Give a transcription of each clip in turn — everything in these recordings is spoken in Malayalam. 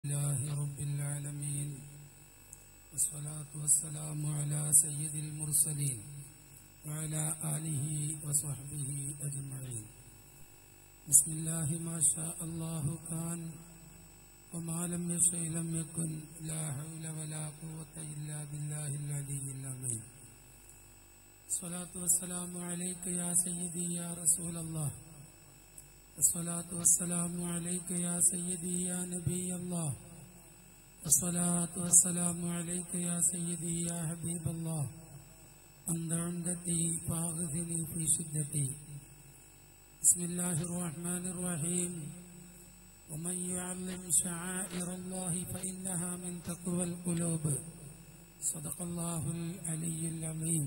لله رب العالمين والصلاة والسلام على سيد المرسلين وعلى آله وصحبه أجمعين. بسم الله ما شاء الله كان وما لم يشأ لم يكن لا حول ولا قوة إلا بالله العلي العظيم. الصلاة والسلام عليك يا سيدي يا رسول الله. الصلاة والسلام عليك يا سيدي يا نبي الله. الصلاة والسلام عليك يا سيدي يا حبيب الله. أنت عمدتي فاغثني في شدتي. بسم الله الرحمن الرحيم. ومن يعظم شعائر الله فإنها من تقوى القلوب. صدق الله العلي العظيم.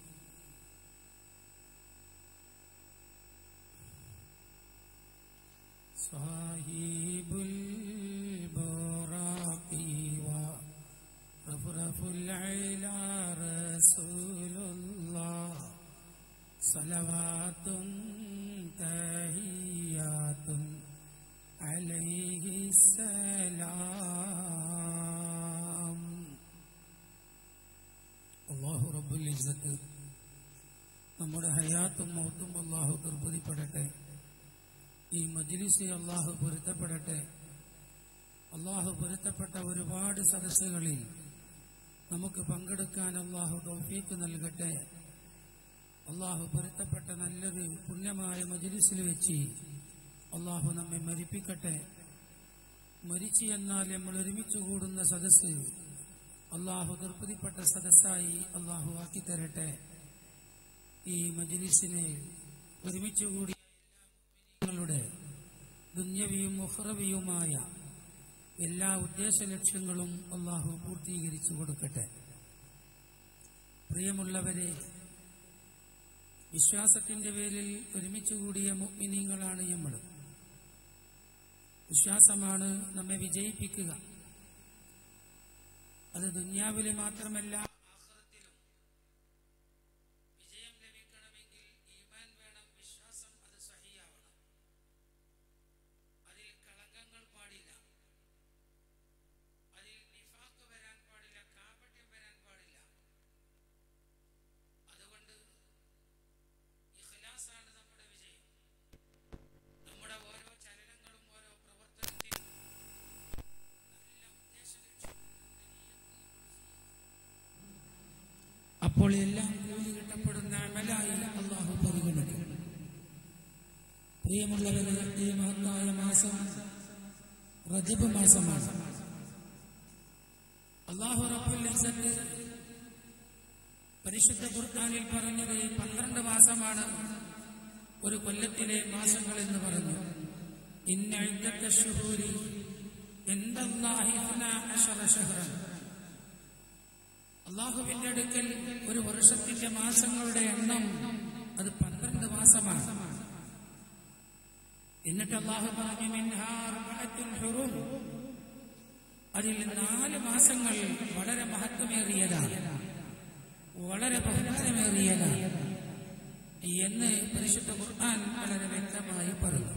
صاحب البراق ورفرف العلا رسول الله صلوات تحيات عليه السلام. അല്ലാഹു റബ്ബുൽ ഇസ്സത്ത് നമ്മുടെ ഹയാത്തും മൗത്തും അല്ലാഹു തൃപ്തിപ്പെടട്ടെ. ഈ മജ്ലിസിൽ അല്ലാഹു പൊരുത്തപ്പെടട്ടെ. അല്ലാഹു പൊരുത്തപ്പെട്ട ഒരുപാട് സദസ്സുകളിൽ നമുക്ക് പങ്കെടുക്കാൻ അല്ലാഹു തൗഫീഖ് നൽകട്ടെ. അല്ലാഹു പൊരുത്തപ്പെട്ട നല്ലൊരു പുണ്യമായ മജ്ലിസിൽ വെച്ച് അല്ലാഹു നമ്മെ മരിപ്പിക്കട്ടെ. മരിച്ചു എന്നാൽ നമ്മൾ ഒരുമിച്ച് കൂടുന്ന സദസ്സ് അല്ലാഹു തൃപ്തിപ്പെട്ട സദസ്സായി അല്ലാഹു ആക്കി തരട്ടെ. ഈ മജ്ലിസിനെ ഒരുമിച്ച് കൂടി ങ്ങളുടെ ദുന്യവിയും ഉഖ്റവിയുമായ എല്ലാ ഉദ്ദേശ ലക്ഷ്യങ്ങളും അല്ലാഹു പൂർത്തീകരിച്ചു കൊടുക്കട്ടെ. പ്രിയമുള്ളവരെ, വിശ്വാസത്തിന്റെ പേരിൽ ഒരുമിച്ച് കൂടിയ മുഅ്മിനീങ്ങളാണ് നമ്മൾ. വിശ്വാസമാണ് നമ്മെ വിജയിപ്പിക്കുക. അത് ദുന്യാവിലെ മാത്രമല്ല, ആഖിറത്തിലും വിജയം ലഭിക്കണമെങ്കിൽ ഈമാൻ വേണം, വിശ്വാസം അത് സഹിയാവണം. അതിൽ കളങ്കങ്ങൾ പാടില്ല, അതിൽ നിഫാഖ് വരാൻ പാടില്ല, കാപട്യം വരാൻ പാടില്ല. അതുകൊണ്ട് ഇഖ്ലാസാണ് നമ്മുടെ വിജയം. നമ്മുടെ ഓരോ ചലനങ്ങളും ഓരോ പ്രവർത്തനത്തിനും നല്ല ഉദ്ദേശലക്ഷ്യം, അപ്പോൾ എല്ലാം കൂലി കിട്ടപ്പെടുന്ന അമലായി അല്ലാഹു പരിഗണിക്കും. പ്രിയമുള്ളവരെ, ഈ മഹത്തായ മാസം റജബ് മാസമാണ്. അല്ലാഹു റബ്ബുൽ ഇസ്സത്ത് പരിശുദ്ധ ഖുർആനിൽ പറഞ്ഞത് 12 മാസമാണ് ഒരു കൊല്ലത്തിലെ മാസങ്ങൾ എന്ന് പറഞ്ഞു. ഇന്ന ഇദ്ദത്ത ശുഹൂരി ഇൻദല്ലാഹി 12 ശഹ്റൻ. അല്ലാഹുവിന്റെ അടുക്കൽ ഒരു വർഷത്തിന്റെ മാസങ്ങളുടെ എണ്ണം അത് 12 മാസമാണ്. എന്നിട്ട് അല്ലാഹു പറഞ്ഞു മിൻഹാ അർബഅത്തുൻ ഹുറൂം. അതിൽ 4 മാസങ്ങൾ വളരെ മഹത്വമേറിയതാണ്, വളരെ ബഹുമാനമേറിയതാണ് എന്ന് പരിശുദ്ധ ഖുർആൻ വളരെ വ്യക്തമായി പറഞ്ഞു.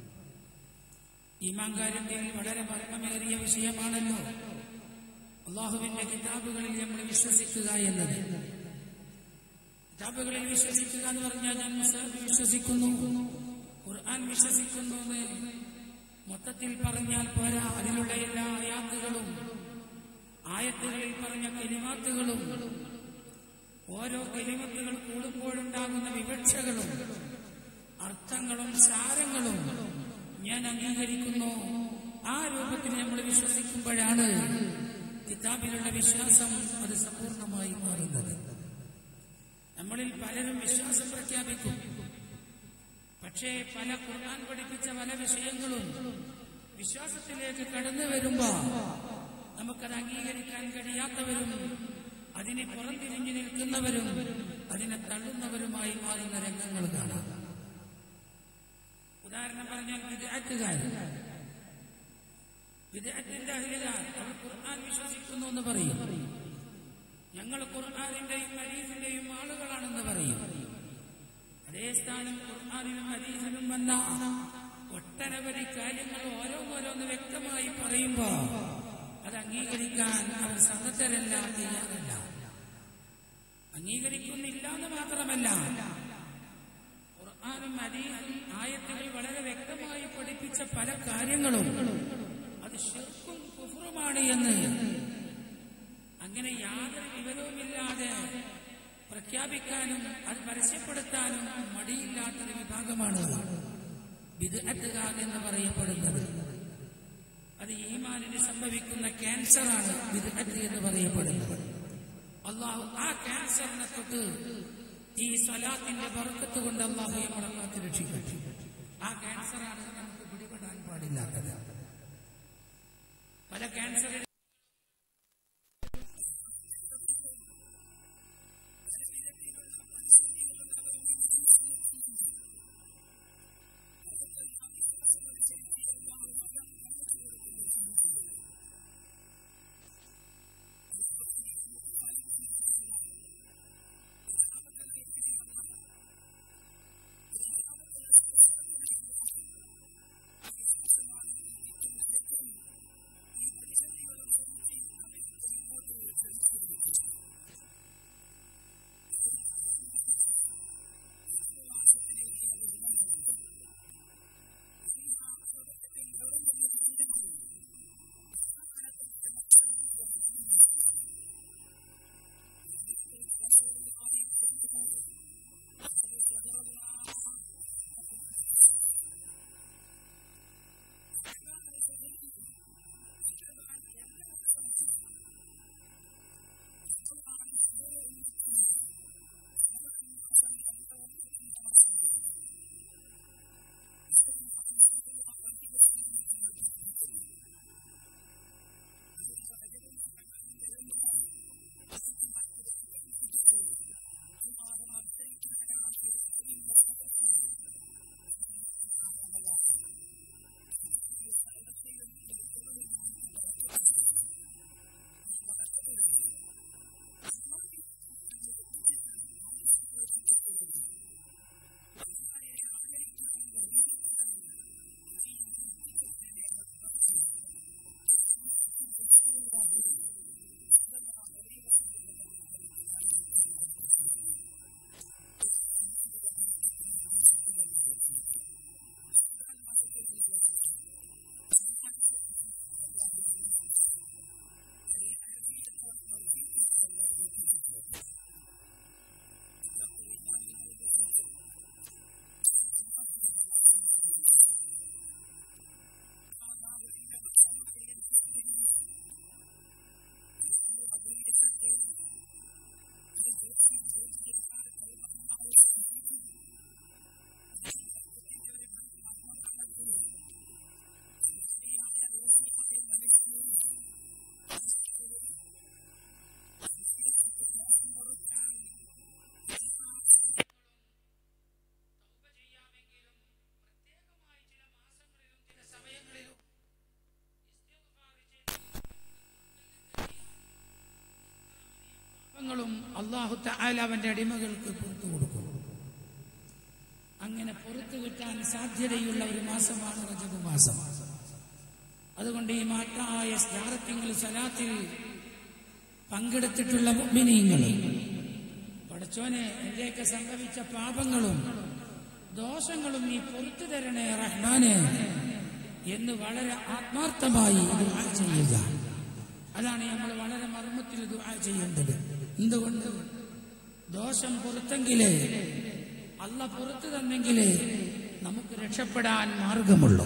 ഈമാൻ കാര്യത്തിൽ വളരെ മഹത്വമേറിയ വിഷയമാണല്ലോ അല്ലാഹുവിന്റെ കിതാബുകളിൽ നമ്മൾ വിശ്വസിക്കുക എന്നത്. കിതാബുകളിൽ വിശ്വസിക്കുക എന്ന് പറഞ്ഞാൽ ഞാൻ മുസ്ലിം വിശ്വസിക്കുന്നു, ഖുർആൻ വിശ്വസിക്കുന്നു എന്ന് മൊത്തത്തിൽ പറഞ്ഞാൽ പോരാ. അതിലുള്ള എല്ലാ ആയാത്തുകളും, ആയത്തുകളിൽ പറഞ്ഞ കലിമാത്തുകളും, ഓരോ കലിമത്തുകൾ കൂടുമ്പോഴുണ്ടാകുന്ന വിവക്ഷകളും അർത്ഥങ്ങളും സാരങ്ങളും ഞാൻ അംഗീകരിക്കുന്നു. ആ രൂപത്തിൽ നമ്മൾ വിശ്വസിക്കുമ്പോഴാണ് കിതാബിലുള്ള വിശ്വാസം അത് സമ്പൂർണമായി മാറുന്നത്. നമ്മളിൽ പലരും വിശ്വാസം പ്രഖ്യാപിക്കും, പക്ഷേ പല ഖുർആൻ പഠിപ്പിച്ച പല വിഷയങ്ങളും വിശ്വാസത്തിലേക്ക് കടന്നു വരുമ്പോ നമുക്കത് അംഗീകരിക്കാൻ കഴിയാത്തവരും അതിനെ പുറംതിരിഞ്ഞു നിൽക്കുന്നവരും അതിനെ തള്ളുന്നവരുമായി മാറുന്ന രംഗങ്ങൾ കാണാം. ഉദാഹരണം പറഞ്ഞാൽ വിദ്അത്തുകാർ, വിദ്അത്തിന്റെ അഹ്ലുകാർ, അവർ ഖുർആൻ വിശ്വസിക്കുന്നു എന്ന് പറയും. ഞങ്ങൾ ഖുർആനിന്റെയും ഹദീസിന്റെയും ആളുകളാണെന്ന് പറയും. അതേ സ്ഥാനം ഖുർആനിലും ഹദീസിലും വന്ന ഒട്ടനവധി കാര്യങ്ങൾ ഓരോന്നോരോന്ന് വ്യക്തമായി പറയുമ്പോ അത് അംഗീകരിക്കാൻ അവർ സന്നദ്ധരല്ല, തയ്യാറല്ല. അംഗീകരിക്കുന്നില്ല എന്ന് മാത്രമല്ല, ഖുർആനും ഹദീസും ആയത്തുകൾ വളരെ വ്യക്തമായി പഠിപ്പിച്ച പല കാര്യങ്ങളും അത് ശിർക്കും കുഫ്റുമാണ് എന്ന് അങ്ങനെ യാതൊരു വിവരവുമില്ലാതെ പ്രഖ്യാപിക്കാനും അത് പരസ്യപ്പെടുത്താനും മടിയില്ലാത്തൊരു വിഭാഗമാണ് ബിദ്അത്തുകാർ എന്ന് പറയപ്പെടുന്നത്. അത് ഈമാനിന് സംഭവിക്കുന്ന ക്യാൻസറാണ് ബിദ്അത്ത് എന്ന് പറയപ്പെടുന്നത്. അല്ലാഹു ആ ക്യാൻസറിനെ തൊട്ട് ഈ സ്വലാത്തിന്റെ ബർക്കത്ത് കൊണ്ട് അല്ലാഹു നമ്മളെ കാത്ത് രക്ഷിക്കട്ടെ. ആ ക്യാൻസറാണ് നമുക്ക് പിടിപെടാൻ പാടില്ലാത്തത്. പല ക്യാൻസറിന് അല്ലാഹു തആല അവന്റെ അടിമകൾക്ക് പുറത്തു കൊടുക്കും. അങ്ങനെ പുറത്തു കിട്ടാൻ സാധ്യതയുള്ള ഒരു മാസമാണ് റജബ് മാസം. അതുകൊണ്ട് ഈ മാറ്റായ സ്യാറത്തിങ്ങൾ സലാത്തിൽ പങ്കെടുത്തിട്ടുള്ള മുഅ്മിനീങ്ങൾ, പടച്ചോനെ എന്റെയൊക്കെ സംഭവിച്ച പാപങ്ങളും ദോഷങ്ങളും നീ പുറത്തു തരണേ റഹ്മാനെ എന്ന് വളരെ ആത്മാർത്ഥമായി ദുആ ചെയ്യുക. അതാണ് നമ്മൾ വളരെ മർമ്മത്തിൽ ദുആ ചെയ്യേണ്ടത്. എന്തുകൊണ്ട്? ദോഷം പുറത്തെങ്കിലേ, അല്ല പുറത്തു തന്നെങ്കിലേ നമുക്ക് രക്ഷപ്പെടാൻ മാർഗമുള്ളൂ.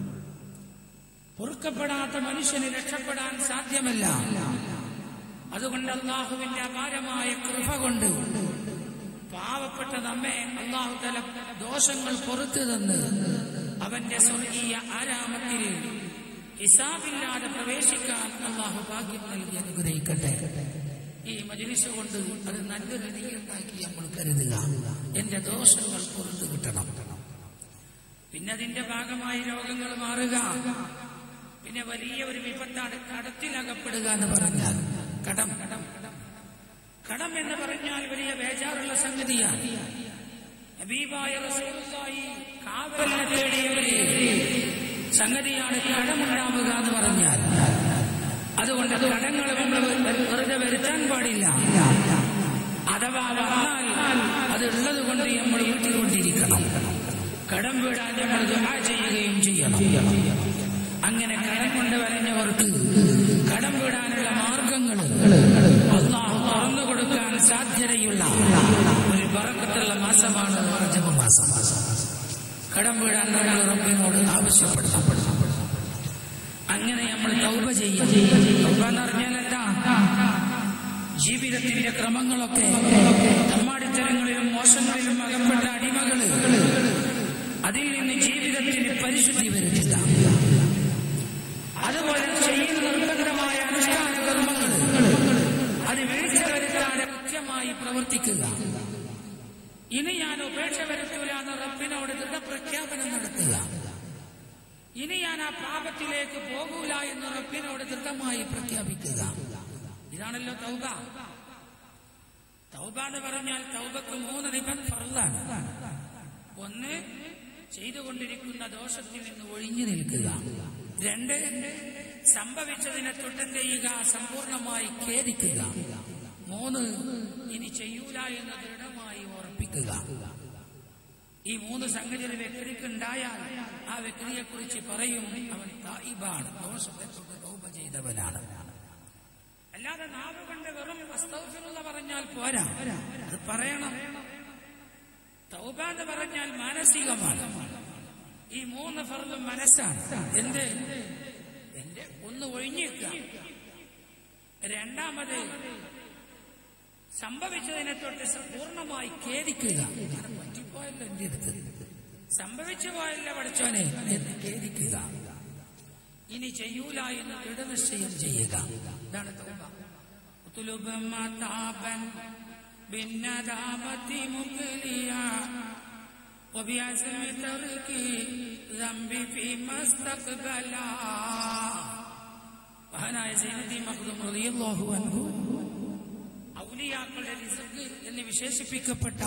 പൊറുക്കപ്പെടാത്ത മനുഷ്യന് രക്ഷപ്പെടാൻ സാധ്യമല്ല. അതുകൊണ്ട് അല്ലാഹുവിന്റെ അപാരമായ കൃപ കൊണ്ട് പാവപ്പെട്ട നമ്മെ അല്ലാഹു തആല ദോഷങ്ങൾ പുറത്തു തന്ന് അവന്റെ സ്വർഗീയ ആരാമത്തിൽ ഹിസാബില്ലാതെ പ്രവേശിക്കാൻ അല്ലാഹു ഭാഗ്യം നൽകി അനുഗ്രഹിക്കട്ടെ. ഈ മജ്‌ലിസ് കൊണ്ട് അത് നല്ലൊരു നീയത്താക്കി നമ്മൾ കരുതുക. എന്റെ ദോഷങ്ങൾ പുറത്തു കിട്ടണം. പിന്നെ അതിന്റെ ഭാഗമായി രോഗങ്ങൾ മാറുക. പിന്നെ വലിയ ഒരു വിപത്താണ് കടത്തിലകപ്പെടുക എന്ന് പറഞ്ഞാൽ. കടം എന്ന് പറഞ്ഞാൽ വലിയ ബേജാറുള്ള സംഗതിയാണ്. ഹബീബായ റസൂലുള്ളാഹി കാവലിനെ തേടിയവരെ സംഗതിയാണ് കടമുണ്ടാവുക എന്ന് പറഞ്ഞാൽ. അതുകൊണ്ട് കടങ്ങൾ നമ്മൾ വെറുതെ വരുത്താൻ പാടില്ല. അഥവാ വന്നാൽ അതുള്ളത് കൊണ്ട് നമ്മൾ വീട്ടിക്കൊണ്ടിരിക്കണം. കടം വീടാൻ നമ്മൾ ദുആ ചെയ്യുകയും ചെയ്യണം. അങ്ങനെ കടം കൊണ്ട് വരഞ്ഞവർക്ക് കടം വീടാനുള്ള മാർഗങ്ങൾ അല്ലാഹു തുറന്നു കൊടുക്കാൻ സാധ്യതയുള്ള ഒരു ബറക്കത്തുള്ള മാസമാണ് റജബ് മാസം. കടം വീടാൻ നമ്മൾ റബ്ബിനോട് ആവശ്യപ്പെടണം. അങ്ങനെ നമ്മൾ തൗബ ചെയ്യും. തൗബ എന്ന് പറഞ്ഞാൽ എന്താ? ജീവിതത്തിന്റെ ക്രമങ്ങളൊക്കെ തമ്മാടിത്തരങ്ങളിലും മോശങ്ങളിലും അകപ്പെട്ട അടിമകള് അതിൽ നിന്ന് ജീവിതത്തിന് പരിശുദ്ധി വരുത്തുക. അതുപോലെ ചെയ്യുന്ന നിർബന്ധമായ അനുഷ്ഠാന കർമ്മങ്ങൾ അത് വീഴ്ച വരുത്താതെ കൃത്യമായി പ്രവർത്തിക്കുക. ഇനി ഞാൻ ഉപേക്ഷ വരുത്തൂല എന്ന് റബ്ബിനോട് ദൃഢപ്രഖ്യാപനം നടത്തുക. ഇനി ഞാൻ ആ പാപത്തിലേക്ക് പോകൂല എന്ന് റബ്ബിനോട് ദൃഢമായി പ്രഖ്യാപിക്കുക. ഇതാണല്ലോ തൗബ. തൗബ എന്ന് പറഞ്ഞാൽ തൗബക്ക് 3 നിബന്ധന ഫർളാണ്. ഒന്ന്, ചെയ്തുകൊണ്ടിരിക്കുന്ന ദോഷത്തിൽ നിന്ന് ഒഴിഞ്ഞു നിൽക്കുക. 2, സംഭവിച്ചതിനെ തുടർന്ന് ചെയ്യുക, സമ്പൂർണമായി ഖേദിക്കുക. 3, ഇനി ചെയ്യൂല എന്ന് ദൃഢമായി ഉറപ്പിക്കുക. ഈ 3 സംഗതികൾ വ്യക്തിക്ക് ഉണ്ടായാൽ ആ വ്യക്തിയെ കുറിച്ച് പറയും അവൻ തായിബാണ്, ദോഷത്തെ തൊട്ട് തൗബ ചെയ്തവനാണ്. അല്ലാതെ നാവ് കൊണ്ട് വെറും അസ്തഗ്ഫിറുല്ലാഹ് പറഞ്ഞാൽ പോരാ, അത് പറയണം. തൗബ എന്ന് പറഞ്ഞാൽ മാനസികമാണ്. ഈ 3 ഫർളും മനസ്സാണ്. എന്ത്? എന്റെ ഒന്ന് ഒഴിഞ്ഞേക്കുക. 2, സംഭവിച്ചതിനെ തൊട്ട് പൂർണ്ണമായി ഖേദിക്കുക. പറ്റിപ്പോയല്ലോ എന്റെ അടുത്ത്, സംഭവിച്ചു പോയല്ലോ പഠിച്ചോനെ എന്ന് ഖേദിക്കുക. ഇനി ചെയ്യൂല എന്ന് ദൃഢനിശ്ചയം ചെയ്യുക. ഇതാണ് തൗബ. ഉത്ലുബ് മതാബൻ ബിന്നദാമതി മുഖ്ലിയാ വബിഅസ്മി തർകി ദംബി ഫീ മസ്തഖ്ബലാ. മഹാനായ സയ്യിദി മഖ്ദൂം റളിയല്ലാഹു അൻഹു ഔലിയാക്കളുടെ റിസ്ക് എന്ന് വിശേഷിപ്പിക്കപ്പെട്ട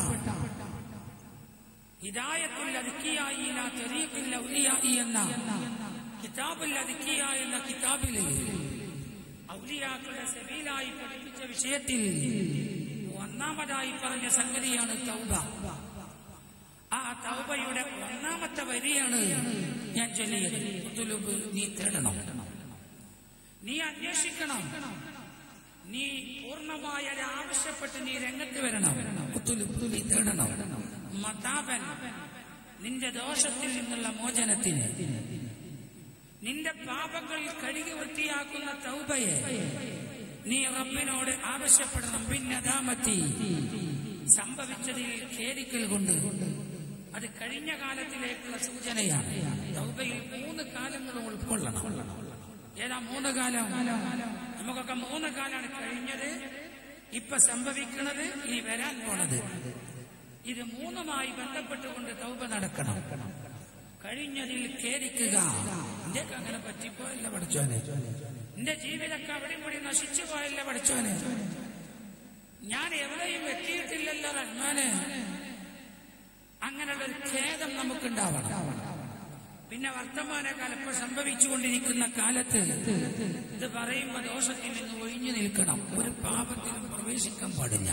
ഹിദായത്തുൽ അദ്കിയായി ഇലാ തരീഖിൽ ഔലിയായി എന്ന കിതാബുൽ അദ്കിയ എന്ന കിതാബിൽ ഔലിയാക്കളുടെ സബീലായി പഠിപ്പിച്ച വിഷയത്തിൽ 1-ാമതായി പറഞ്ഞ സംഗതിയാണ് തൗബ. ആ തൗബയുടെ 1-ാമത്തെ വരിയാണ് ഞാൻ ചൊല്ലിയത്. ഉത്ലുബ്, നീ തേടണം, നീ അന്വേഷിക്കണം, നീ പൂർണ്ണമായ ആവശ്യപ്പെട്ട് നീ രംഗത്ത് വരണം. ഉത്ലുബ്, നീ തേടണം. മതാബൻ, നിന്റെ ദോഷത്തിൽ നിന്നുള്ള മോചനത്തിന്, നിന്റെ പാപങ്ങൾ കഴുകി വൃത്തിയാക്കുന്ന തൗബയെ നീ റബ്ബിനോട് ആവശ്യപ്പെടണം. ബിന്നദാമതി, സംഭവിച്ചതിൽ ഖേദിക്കൽ കൊണ്ട്. അത് കഴിഞ്ഞ കാലത്തിലേക്കുള്ള സൂചനയാണ്. തൗബയിൽ 3 കാലങ്ങളും ഉൾക്കൊള്ളണം. ഏതാ 3 കാലം? നമുക്കൊക്കെ 3 കാലാണ് കഴിഞ്ഞത്, ഇപ്പൊ സംഭവിക്കുന്നത്, ഇനി വരാൻ പോണത്. ഇത് 3മായി ബന്ധപ്പെട്ടുകൊണ്ട് തൗബ നടക്കണം. കഴിഞ്ഞതിൽ ഖേദിക്കുക. ഇന്ത്യക്ക് അങ്ങനെ പറ്റിപ്പോയല്ല പഠിച്ചോനെ, എന്റെ ജീവിതമൊക്കെ അവിടെയും കൂടി നശിച്ചു പോയല്ല പഠിച്ചോനെ, ഞാൻ എവിടെയും എത്തിയിട്ടില്ലല്ലോ റഹ്മാനെ. അങ്ങനെയുള്ളൊരു ഖേദം നമുക്കുണ്ടാവണം. പിന്നെ വർത്തമാനകാലം ഇപ്പൊ സംഭവിച്ചുകൊണ്ടിരിക്കുന്ന കാലത്ത് ഇത് പറയുമ്പോൾ ദോഷത്തിൽ നിന്ന് ഒഴിഞ്ഞു നിൽക്കണം. ഒരു പാപത്തിലും പ്രവേശിക്കാൻ പാടില്ല.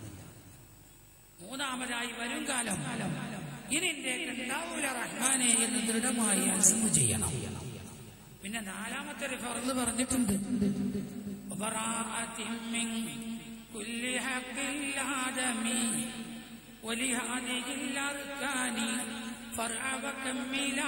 3-ാമതായി വരും കാലം ഇനി എന്റെ ഉണ്ടാവൂല റഹ്മാനെ എന്ന് ദൃഢമായി അസ്മു ചെയ്യണം. പിന്നെ 4-ാമത്തെ ഒരു ഫർള് പറഞ്ഞിട്ടുണ്ട്. ബറാഅത്തിൻ മിൻ കുല്ലി ഹഖിൽ ആദമി വലിഹാദിഹിൽ അർകാനി ഫർഅ വകമ്മിലാ.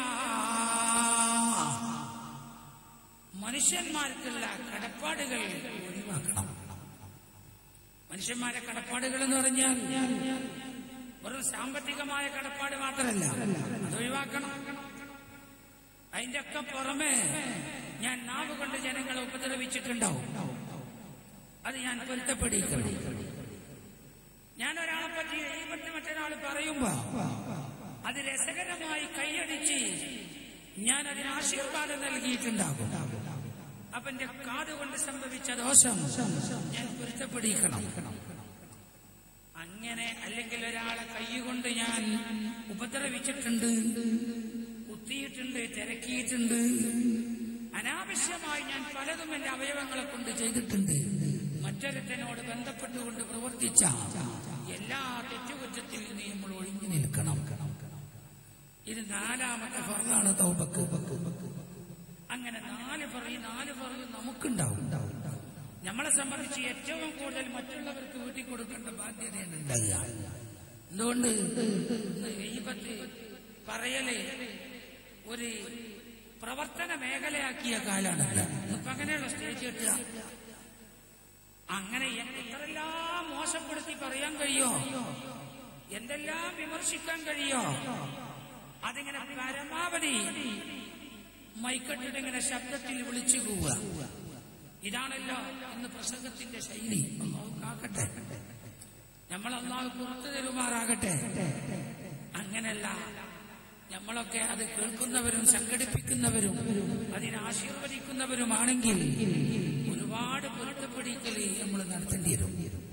മനുഷ്യന്മാർക്കുള്ള കടപ്പാടുകൾ ഒഴിവാക്കണം. മനുഷ്യന്മാരെ കടപ്പാടുകൾ എന്ന് പറഞ്ഞാൽ വെറും സാമ്പത്തികമായ കടപ്പാട് മാത്രമല്ല, അത് ഒഴിവാക്കണം. അതിന്റെ ഒക്കെ പുറമെ ഞാൻ നാവ് കൊണ്ട് ജനങ്ങളെ ഉപദ്രവിച്ചിട്ടുണ്ടാവും, അത് ഞാൻ പൊരുത്തപ്പെടിക്കണം. ഞാൻ ഒരാളെ പറ്റി മറ്റൊരാൾ പറയുമ്പോ അത് രസകരമായി കൈയടിച്ച് ഞാൻ അതിന് ആശീർവാദം നൽകിയിട്ടുണ്ടാകും. അപ്പൊ എന്റെ കാതുകൊണ്ട് സംഭവിച്ച ദോഷം ഞാൻ പൊരുത്തപ്പെടിക്കണം. അങ്ങനെ അല്ലെങ്കിൽ ഒരാളെ കൈകൊണ്ട് ഞാൻ ഉപദ്രവിച്ചിട്ടുണ്ട്, കുത്തിയിട്ടുണ്ട്, തിരക്കിയിട്ടുണ്ട്, അനാവശ്യമായി ഞാൻ പലതും എന്റെ അവയവങ്ങളെ കൊണ്ട് ചെയ്തിട്ടുണ്ട്. മറ്റൊരുത്തനോട് ബന്ധപ്പെട്ടുകൊണ്ട് പ്രവർത്തിച്ച എല്ലാ തെറ്റുകുറ്റത്തിൽ നിന്ന് നമ്മൾ ഒഴിഞ്ഞു നിൽക്കണം. ഇത് 4ാമത്തെ ഫർളാണ് തൗബക്ക്. അങ്ങനെ 4 ഫർള് നമുക്കുണ്ടാവും. നമ്മളെ സംബന്ധിച്ച് ഏറ്റവും കൂടുതൽ മറ്റുള്ളവർക്ക് വീട്ടിൽ കൊടുക്കേണ്ട ബാധ്യതയാണ് ഉണ്ടാകുക. എന്തുകൊണ്ട് ഗീബത്ത് പറയല് ഒരു പ്രവർത്തന മേഖലയാക്കിയ കാലാണ്. ഇപ്പൊ അങ്ങനെയുള്ള സ്റ്റേജ് കിട്ടുക. അങ്ങനെ എത്രയെല്ലാം മോശപ്പെടുത്തി പറയാൻ കഴിയോ, എന്തെല്ലാം വിമർശിക്കാൻ കഴിയോ, അതിങ്ങനെ പരമാവധി മൈക്കെട്ടിട്ട് ഇങ്ങനെ ശബ്ദത്തിൽ വിളിച്ചു പോവുക. ഇതാണല്ലോ ഇന്ന് പ്രസംഗത്തിന്റെ ശൈലി. അല്ലാഹു കാക്കട്ടെ, നമ്മൾ അല്ലാഹു പുറത്തു തരുമാറാകട്ടെ. അങ്ങനെയല്ല, നമ്മളൊക്കെ അത് കേൾക്കുന്നവരും സംഘടിപ്പിക്കുന്നവരും അതിനെ ആശീർവദിക്കുന്നവരുമാണെങ്കിൽ ഒരുപാട് പൊരുത്തപ്പെടിക്കൽ നമ്മൾ നടത്തേണ്ടി വരും.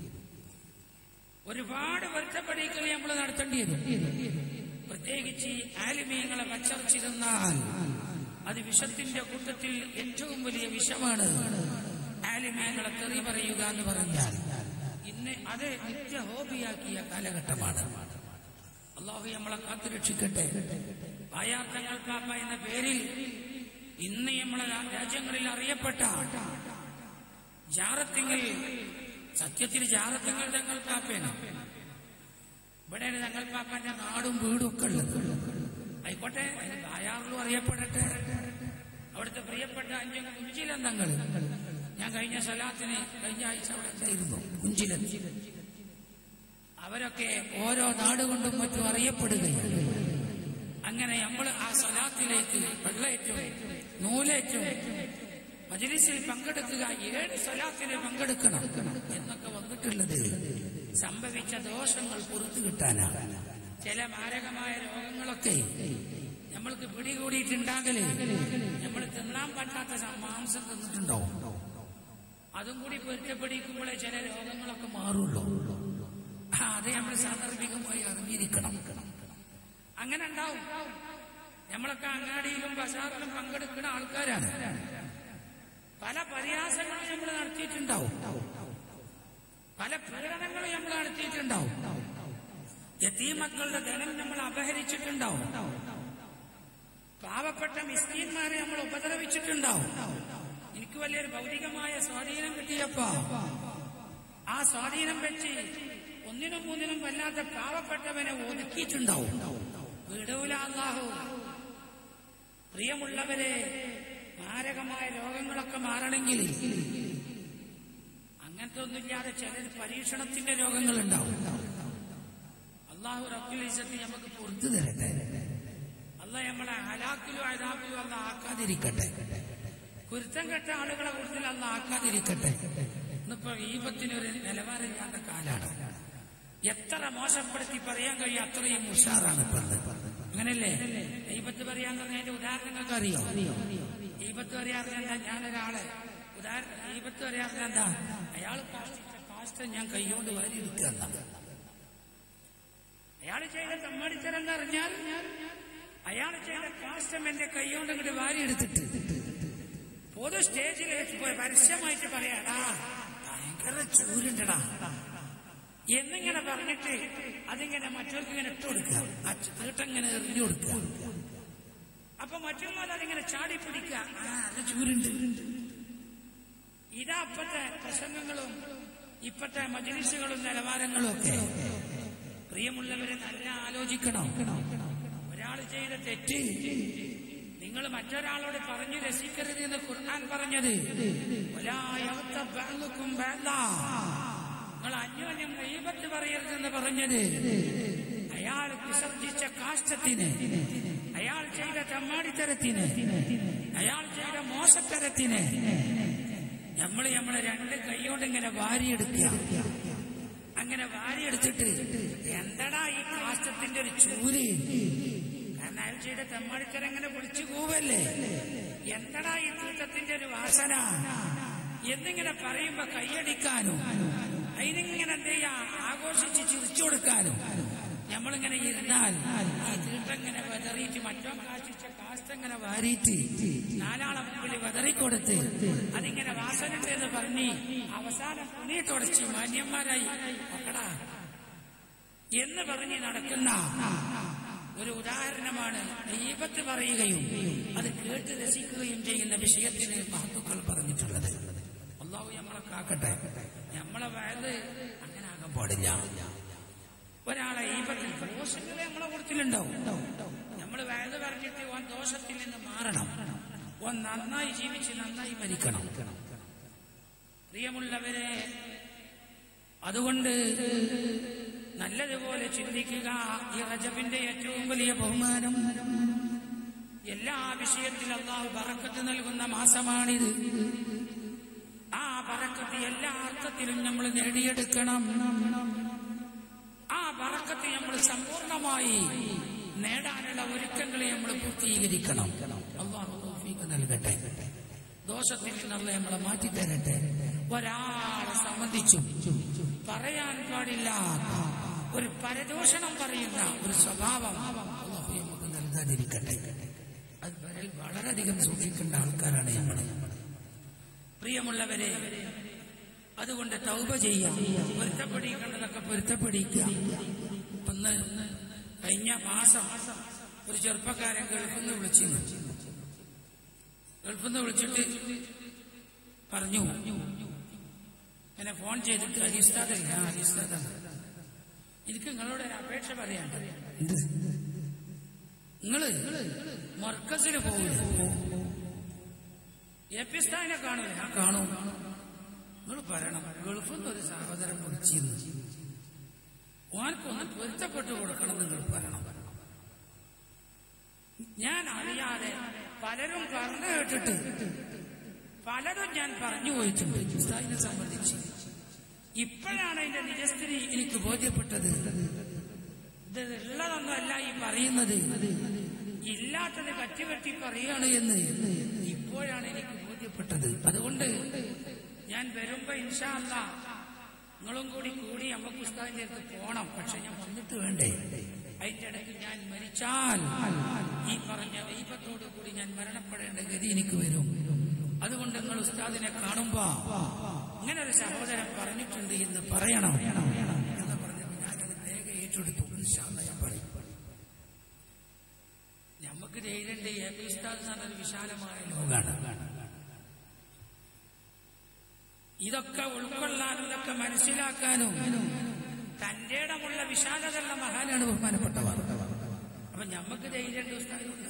ഒരുപാട് പൊരുത്തപ്പെടിക്കൽ നമ്മൾ നടത്തേണ്ടി വരും. പ്രത്യേകിച്ച് ആലിമീങ്ങളെ വച്ചർച്ചിരുന്നാൽ അത് വിഷത്തിന്റെ കൂട്ടത്തിൽ ഏറ്റവും വലിയ വിഷമാണ്. ആലിമീങ്ങളെ തെറി പറയുക എന്ന് പറഞ്ഞാൽ ഇന്ന് അത് നിത്യ ഹോബിയാക്കിയ കാലഘട്ടമാണ്. അല്ലാഹു നമ്മളെ കാത്തുരക്ഷിക്കട്ടെ. ആയാത്തങ്ങൾ പാപ്പ എന്ന പേരിൽ ഇന്ന് നമ്മളെ രാജ്യങ്ങളിൽ അറിയപ്പെട്ട ജാറത്തിങ്ങൾ, സത്യത്തിൽ ജാറത്തിങ്ങൾ തങ്ങൾ പാപ്പയാണ്. ഇവിടെയാണ് തങ്ങൾ പാപ്പന്റെ നാടും വീടും ഒക്കെ ഉള്ളത്. ആയിക്കോട്ടെ, അതിന് ബായാറിലും അറിയപ്പെടട്ടെ. അവിടുത്തെ പ്രിയപ്പെട്ട 5 കുഞ്ചിലന്തങ്ങൾ, ഞാൻ കഴിഞ്ഞ സലാത്തിന് കഴിഞ്ഞ ആഴ്ച അവിടെ ഉണ്ടായിരുന്നു. കുഞ്ചിലൻ അവരൊക്കെ ഓരോ നാടുകൊണ്ടും മറ്റും അറിയപ്പെടുകയാണ്. അങ്ങനെ നമ്മൾ ആ സലാത്തിലേക്ക് വെള്ളേറ്റും നൂലേറ്റും മജ്‌ലിസിൽ പങ്കെടുക്കുക, 7 സലാത്തിന് പങ്കെടുക്കണം എന്നൊക്കെ വന്നിട്ടുള്ളത് സംഭവിച്ച ദോഷങ്ങൾ പുറത്തു കിട്ടാനാണ്. ചില മാരകമായ രോഗങ്ങളൊക്കെ നമ്മൾക്ക് പിടികൂടിയിട്ടുണ്ടാകല് നമ്മൾ തിന്നാൻ പറ്റാത്ത മാംസം തിന്നിട്ടുണ്ടാവും. അതും കൂടി പൊരുത്തപ്പെടിക്കുമ്പോഴേ ചില രോഗങ്ങളൊക്കെ മാറുള്ളൂ. അത് നമ്മൾ സാന്ദർഭികമായി അറിഞ്ഞിരിക്കണം. അങ്ങനെ ഉണ്ടാവും. നമ്മളൊക്കെ അങ്ങാടിയിലും ബസാറിലും പങ്കെടുക്കുന്ന ആൾക്കാരാണ്. പല പരിഹാസങ്ങളും നമ്മൾ നടത്തിയിട്ടുണ്ടാവും, പല പീഡനങ്ങളും നമ്മൾ നടത്തിയിട്ടുണ്ടാവും. യതീമക്കളുടെ ധനം നമ്മൾ അപഹരിച്ചിട്ടുണ്ടാവും, പാവപ്പെട്ട മിസ്കീന്മാരെ നമ്മൾ ഉപദ്രവിച്ചിട്ടുണ്ടാവും. എനിക്ക് വലിയൊരു ഭൗതികമായ സ്വാധീനം കിട്ടിയപ്പോ ആ സ്വാധീനം വെച്ച് ഒന്നിനും മൂന്നിനും വല്ലാത്ത പാവപ്പെട്ടവനെ ഒതുക്കിയിട്ടുണ്ടാവും. വിടൂല അല്ലാഹു. പ്രിയമുള്ളവരെ, മാരകമായ രോഗങ്ങളൊക്കെ മാറണമെങ്കിൽ അങ്ങനത്തെ ഒന്നുമില്ലാതെ ചിലർ പരീക്ഷണത്തിന്റെ രോഗങ്ങളുണ്ടാവും. അല്ലാഹു റബ്ബുൽ ഇസ്സത്ത് നമുക്ക് പുറത്തു തരട്ടെ. അല്ലാഹു നമ്മളെ ഹലാക്കിലും അദാബിലും അല്ലാഹു ആക്കാതിരിക്കട്ടെ. കുരുത്തം കെട്ട ആളുകളെ കൂടുതൽ അല്ലാഹു ആക്കാതിരിക്കട്ടെ. ഇന്നിപ്പോ ഗീബത്തിനൊരു നിലവാരമില്ലാത്ത കാലാണ്. എത്ര മോശപ്പെടുത്തി പറയാൻ കഴിയും അത്രയും ഉഷാറാണ് ഇപ്പൊ. അങ്ങനല്ലേ? ഗീബത്ത് പറയാൻ പറഞ്ഞതിന്റെ ഉദാഹരണങ്ങൾക്ക് അറിയോ? ഗീബത്ത് പറയാറില്ല. ഞാനൊരാളെ ഗീബത്ത് പറയാറില്ല. എന്താ അയാൾ കാഷ്ടം ഞാൻ കൈകൊണ്ട് വാരി എടുക്കുക. അയാൾ ചെയ്ത തമ്മടിത്തരം എന്ന് പറഞ്ഞാൽ അയാൾ ചെയ്ത കാഷ്ടം എന്റെ കൈകൊണ്ട് ഇങ്ങോട്ട് വാരി എടുത്തിട്ട് പൊതു സ്റ്റേജിൽ പരസ്യമായിട്ട് പറയാടാ ഭയങ്കര ചൂരുണ്ടടാ എന്നിങ്ങനെ പറഞ്ഞിട്ട് അതിങ്ങനെ മറ്റവർക്ക് ഇങ്ങനെ ഇട്ട് കൊടുക്കുക, തീട്ടങ്ങനെ എറിഞ്ഞു കൊടുക്കുക. അപ്പൊ മറ്റുള്ളവർ അതിങ്ങനെ ചാടി പിടിക്കുക, അത് ചൂരുണ്ട്. ഇതാ ഇപ്പത്തെ പ്രസംഗങ്ങളും ഇപ്പത്തെ മജ്‌ലിസുകളും നിലവാരങ്ങളും ഒക്കെ. പ്രിയമുള്ളവരെ, നല്ല ആലോചിക്കണം. ഒരാൾ ചെയ്ത തെറ്റ് നിങ്ങൾ മറ്റൊരാളോട് പറഞ്ഞു രസിക്കരുത് എന്ന് ഖുർആൻ പറഞ്ഞത്. നിങ്ങൾ അന്യോന്യം ഗീബത്ത് പറയരുതെന്ന് പറഞ്ഞത്. അയാൾ വിസർജിച്ച കാഷ്ടത്തിന്, അയാൾ ചെയ്ത തമ്മാടിത്തരത്തിന്, അയാൾ ചെയ്ത മോശത്തരത്തിന് നമ്മളെ 2 കൈയോണ്ട് ഇങ്ങനെ വാരിയെടുക്കുക. അങ്ങനെ വാരിയെടുത്തിട്ട് എന്തടാ ഈ കാഷ്ടത്തിന്റെ ഒരു ചൂര്, കാരണം അയാൾ ചെയ്ത തമ്മാടിത്തരം ഇങ്ങനെ വിളിച്ചു പോവല്ലേ, എന്തടാ ഈ തീട്ടത്തിന്റെ ഒരു വാസന എന്നിങ്ങനെ പറയുമ്പോ കൈയടിക്കാനും അതിനിങ്ങനെ എന്ത് ചെയ്യാ, ആഘോഷിച്ച് ചിരിച്ചു കൊടുക്കാനും. നമ്മളിങ്ങനെ ഇരുന്നാൽ ഈ തീട്ടങ്ങനെ വെതറിയിട്ട് മറ്റോ കാശിച്ച കാസ്റ്റങ്ങനെ വാരിയിട്ട് നാലാളെ മുമ്പിൽ വെതറിക്കൊടുത്ത് അതിങ്ങനെ വാസനുണ്ട് എന്ന് പറഞ്ഞ് അവസാനം തുണി തുടച്ച് മാന്യന്മാരായി മക്കളാ എന്ന് പറഞ്ഞ് നടക്കുന്ന ഒരു ഉദാഹരണമാണ് ഗീബത്ത് പറയുകയും അത് കേട്ട് രസിക്കുകയും ചെയ്യുന്ന വിഷയത്തിന് മഹത്തുക്കൾ പറഞ്ഞിട്ടുള്ളത്. അല്ലാഹു നമ്മളെ കാക്കട്ടെ. നമ്മളെ വയത് അങ്ങനെ ആകാൻ പാടില്ല. ഒരാളെ ഗീബത്തിൽ ദോഷങ്ങളെ നമ്മളെ കൂട്ടത്തിലുണ്ടാവും. നമ്മൾ വയത് പറഞ്ഞിട്ട് ഓൻ ദോഷത്തിൽ നിന്ന് മാറണം. ഓൻ നന്നായി ജീവിച്ച് നന്നായി മരിക്കണം. പ്രിയമുള്ളവരെ, അതുകൊണ്ട് നല്ലതുപോലെ ചിന്തിക്കുക. ഈ റജബിന്റെ ഏറ്റവും വലിയ ബഹുമാനം, എല്ലാ വിഷയത്തിലും അല്ലാഹു ബറക്കത്ത് നൽകുന്ന മാസമാണിത്. ആ ബറക്കത്ത് എല്ലാ അർത്ഥത്തിലും നമ്മൾ നേടിയെടുക്കണം. ആ ബറക്കത്ത് നമ്മൾ സമ്പൂർണമായി നേടാനുള്ള ഒരുക്കങ്ങളെ നമ്മൾ പൂർത്തീകരിക്കണം. അല്ലാഹു തൗഫീഖ് നൽകട്ടെ. ദോഷത്തിൽ നിന്നുള്ള നമ്മളെ മാറ്റിത്തരട്ടെ. ഒരാളെ സംബന്ധിച്ചും പറയാൻ പാടില്ലാത്ത ഒരു പരദൂഷണം പറയുന്ന ഒരു സ്വഭാവം അല്ലാഹു നമുക്ക് നൽകാതിരിക്കട്ടെ. അത് വളരെയധികം സൂക്ഷിക്കേണ്ട ആൾക്കാരാണ് നമ്മൾ. പ്രിയമുള്ളവരെ, അതുകൊണ്ട് തൗബ ചെയ്യാം. പൊരുത്തപ്പെടിക്കേണ്ടതൊക്കെ പൊരുത്തപ്പെടിക്കുക. ഒന്ന് കഴിഞ്ഞ മാസം ഒരു ചെറുപ്പക്കാരൻ ഗൾഫിൽ നിന്ന് വിളിച്ചിട്ട് പറഞ്ഞു, എന്നെ ഫോൺ ചെയ്തിട്ട് അലിസ്താദല്ല, അലിസ്താദാണ്, എനിക്ക് നിങ്ങളോട് ഒരു അപേക്ഷ പറയാണ്ട്. നിങ്ങള് മർക്കസിൽ പോകില്ല, എപ്പിസ്ഥാനെ കാണൂല. ഞാൻ കാണും. നിങ്ങൾ പറയണം, ഗൾഫിൽ നിന്ന് ഒരു സഹോദരൻ വിളിച്ചിരുന്നു, ഓർക്കൊന്ന് പൊരുത്തപ്പെട്ടു കൊടുക്കണം. നിങ്ങൾ പറയണം. ഞാൻ അറിയാതെ പലരും പറഞ്ഞു കേട്ടിട്ട് പലതും ഞാൻ പറഞ്ഞു പോയിട്ടുണ്ട് ഉസ്താദിനെ സംബന്ധിച്ച്. ഇപ്പോഴാണ് അതിന്റെ നിജസ്ഥിതി എനിക്ക് ബോധ്യപ്പെട്ടത്. ഇത് ഉള്ളതൊന്നുമല്ല ഈ പറയുന്നത്, ഇല്ലാത്തത് കറ്റുകെട്ടി പറയുകയാണ് എന്ന് ഇപ്പോഴാണ് എനിക്ക് ബോധ്യപ്പെട്ടത്. അതുകൊണ്ട് ഞാൻ വരുമ്പോ ഇൻഷാ അല്ലാഹ് നിങ്ങളും കൂടി നമുക്ക് ഉസ്താദിന്റെ അടുത്ത് പോണം. പക്ഷെ ഞാൻ വന്നിട്ട് വേണ്ടേ? അതിന്റെ ഇടയ്ക്ക് ഞാൻ മരിച്ചാൽ ഈ പറഞ്ഞ വൈബത്തോടു കൂടി ഞാൻ മരണപ്പെടേണ്ട ഗതി എനിക്ക് വരും. അതുകൊണ്ട് നിങ്ങൾ ഉസ്താദിനെ കാണുമ്പോ ഇങ്ങനെ ഒരു സഹോദരൻ പറഞ്ഞിട്ടുണ്ട് എന്ന് പറയണം എന്ന് പറഞ്ഞപ്പോൾ ഞാനത് വേഗം ഏറ്റെടുത്തു. ഇൻഷാ അല്ലാഹ് ഞാൻ പറയും. നമുക്ക് ധൈര്യണ്ട്. ഉസ്താദ് എന്ന് പറഞ്ഞൊരു വിശാലമായ ലോകാണ്. ഇതൊക്കെ ഉൾക്കൊള്ളാനും ഇതൊക്കെ മനസ്സിലാക്കാനും തന്റെ ഇടമുള്ള വിശാലതയുള്ള മഹാനാണ് ബഹുമാനപ്പെട്ടവർ. അപ്പൊ ഞമ്മക്ക് ധൈര്യം ഉസ്താദിനോട്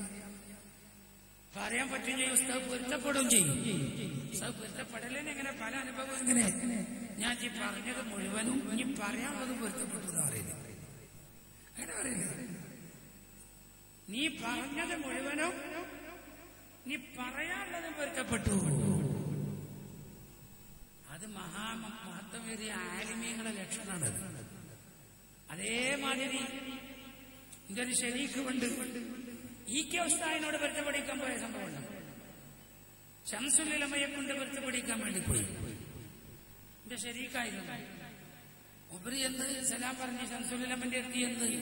പറയാൻ പറ്റും ചെയ്യും. ഉസ്താദ് പൊരുത്തപ്പെടുകയും ചെയ്യും. ഉസ്താദ് പൊരുത്തപ്പെടലിന് എങ്ങനെ പല അനുഭവം ഇങ്ങനെ ഞാൻ ഈ പറഞ്ഞത് മുഴുവനും ഇനി പറയാനുള്ളത് പൊരുത്തപ്പെട്ടു എന്ന് പറയുന്നത്. അങ്ങനെ പറയുന്നത് നീ പറഞ്ഞത് മുഴുവനും നീ പറയാനുള്ളതും പൊരുത്തപ്പെട്ടു. അത് മഹത്വമേറിയ ആലിമീങ്ങളുടെ ലക്ഷണമാണ്. അതേമാതിരി ഇതൊരു ശരീക്ക് കൊണ്ട് ഈ ഉസ്താദിനോട് പൊരുത്തപ്പെടിക്കാൻ പോയ സംഭവമുണ്ട്. ശംസുൽ ഉലമയെ കൊണ്ട് പൊരുത്തപ്പെടിക്കാൻ വേണ്ടി പോയി. എന്റെ ശരീക്കായിരുന്നു. ഉപരി എന്ന് സലാം പറഞ്ഞ് ശംസുൽ ഉലമന്റെ അടുത്ത്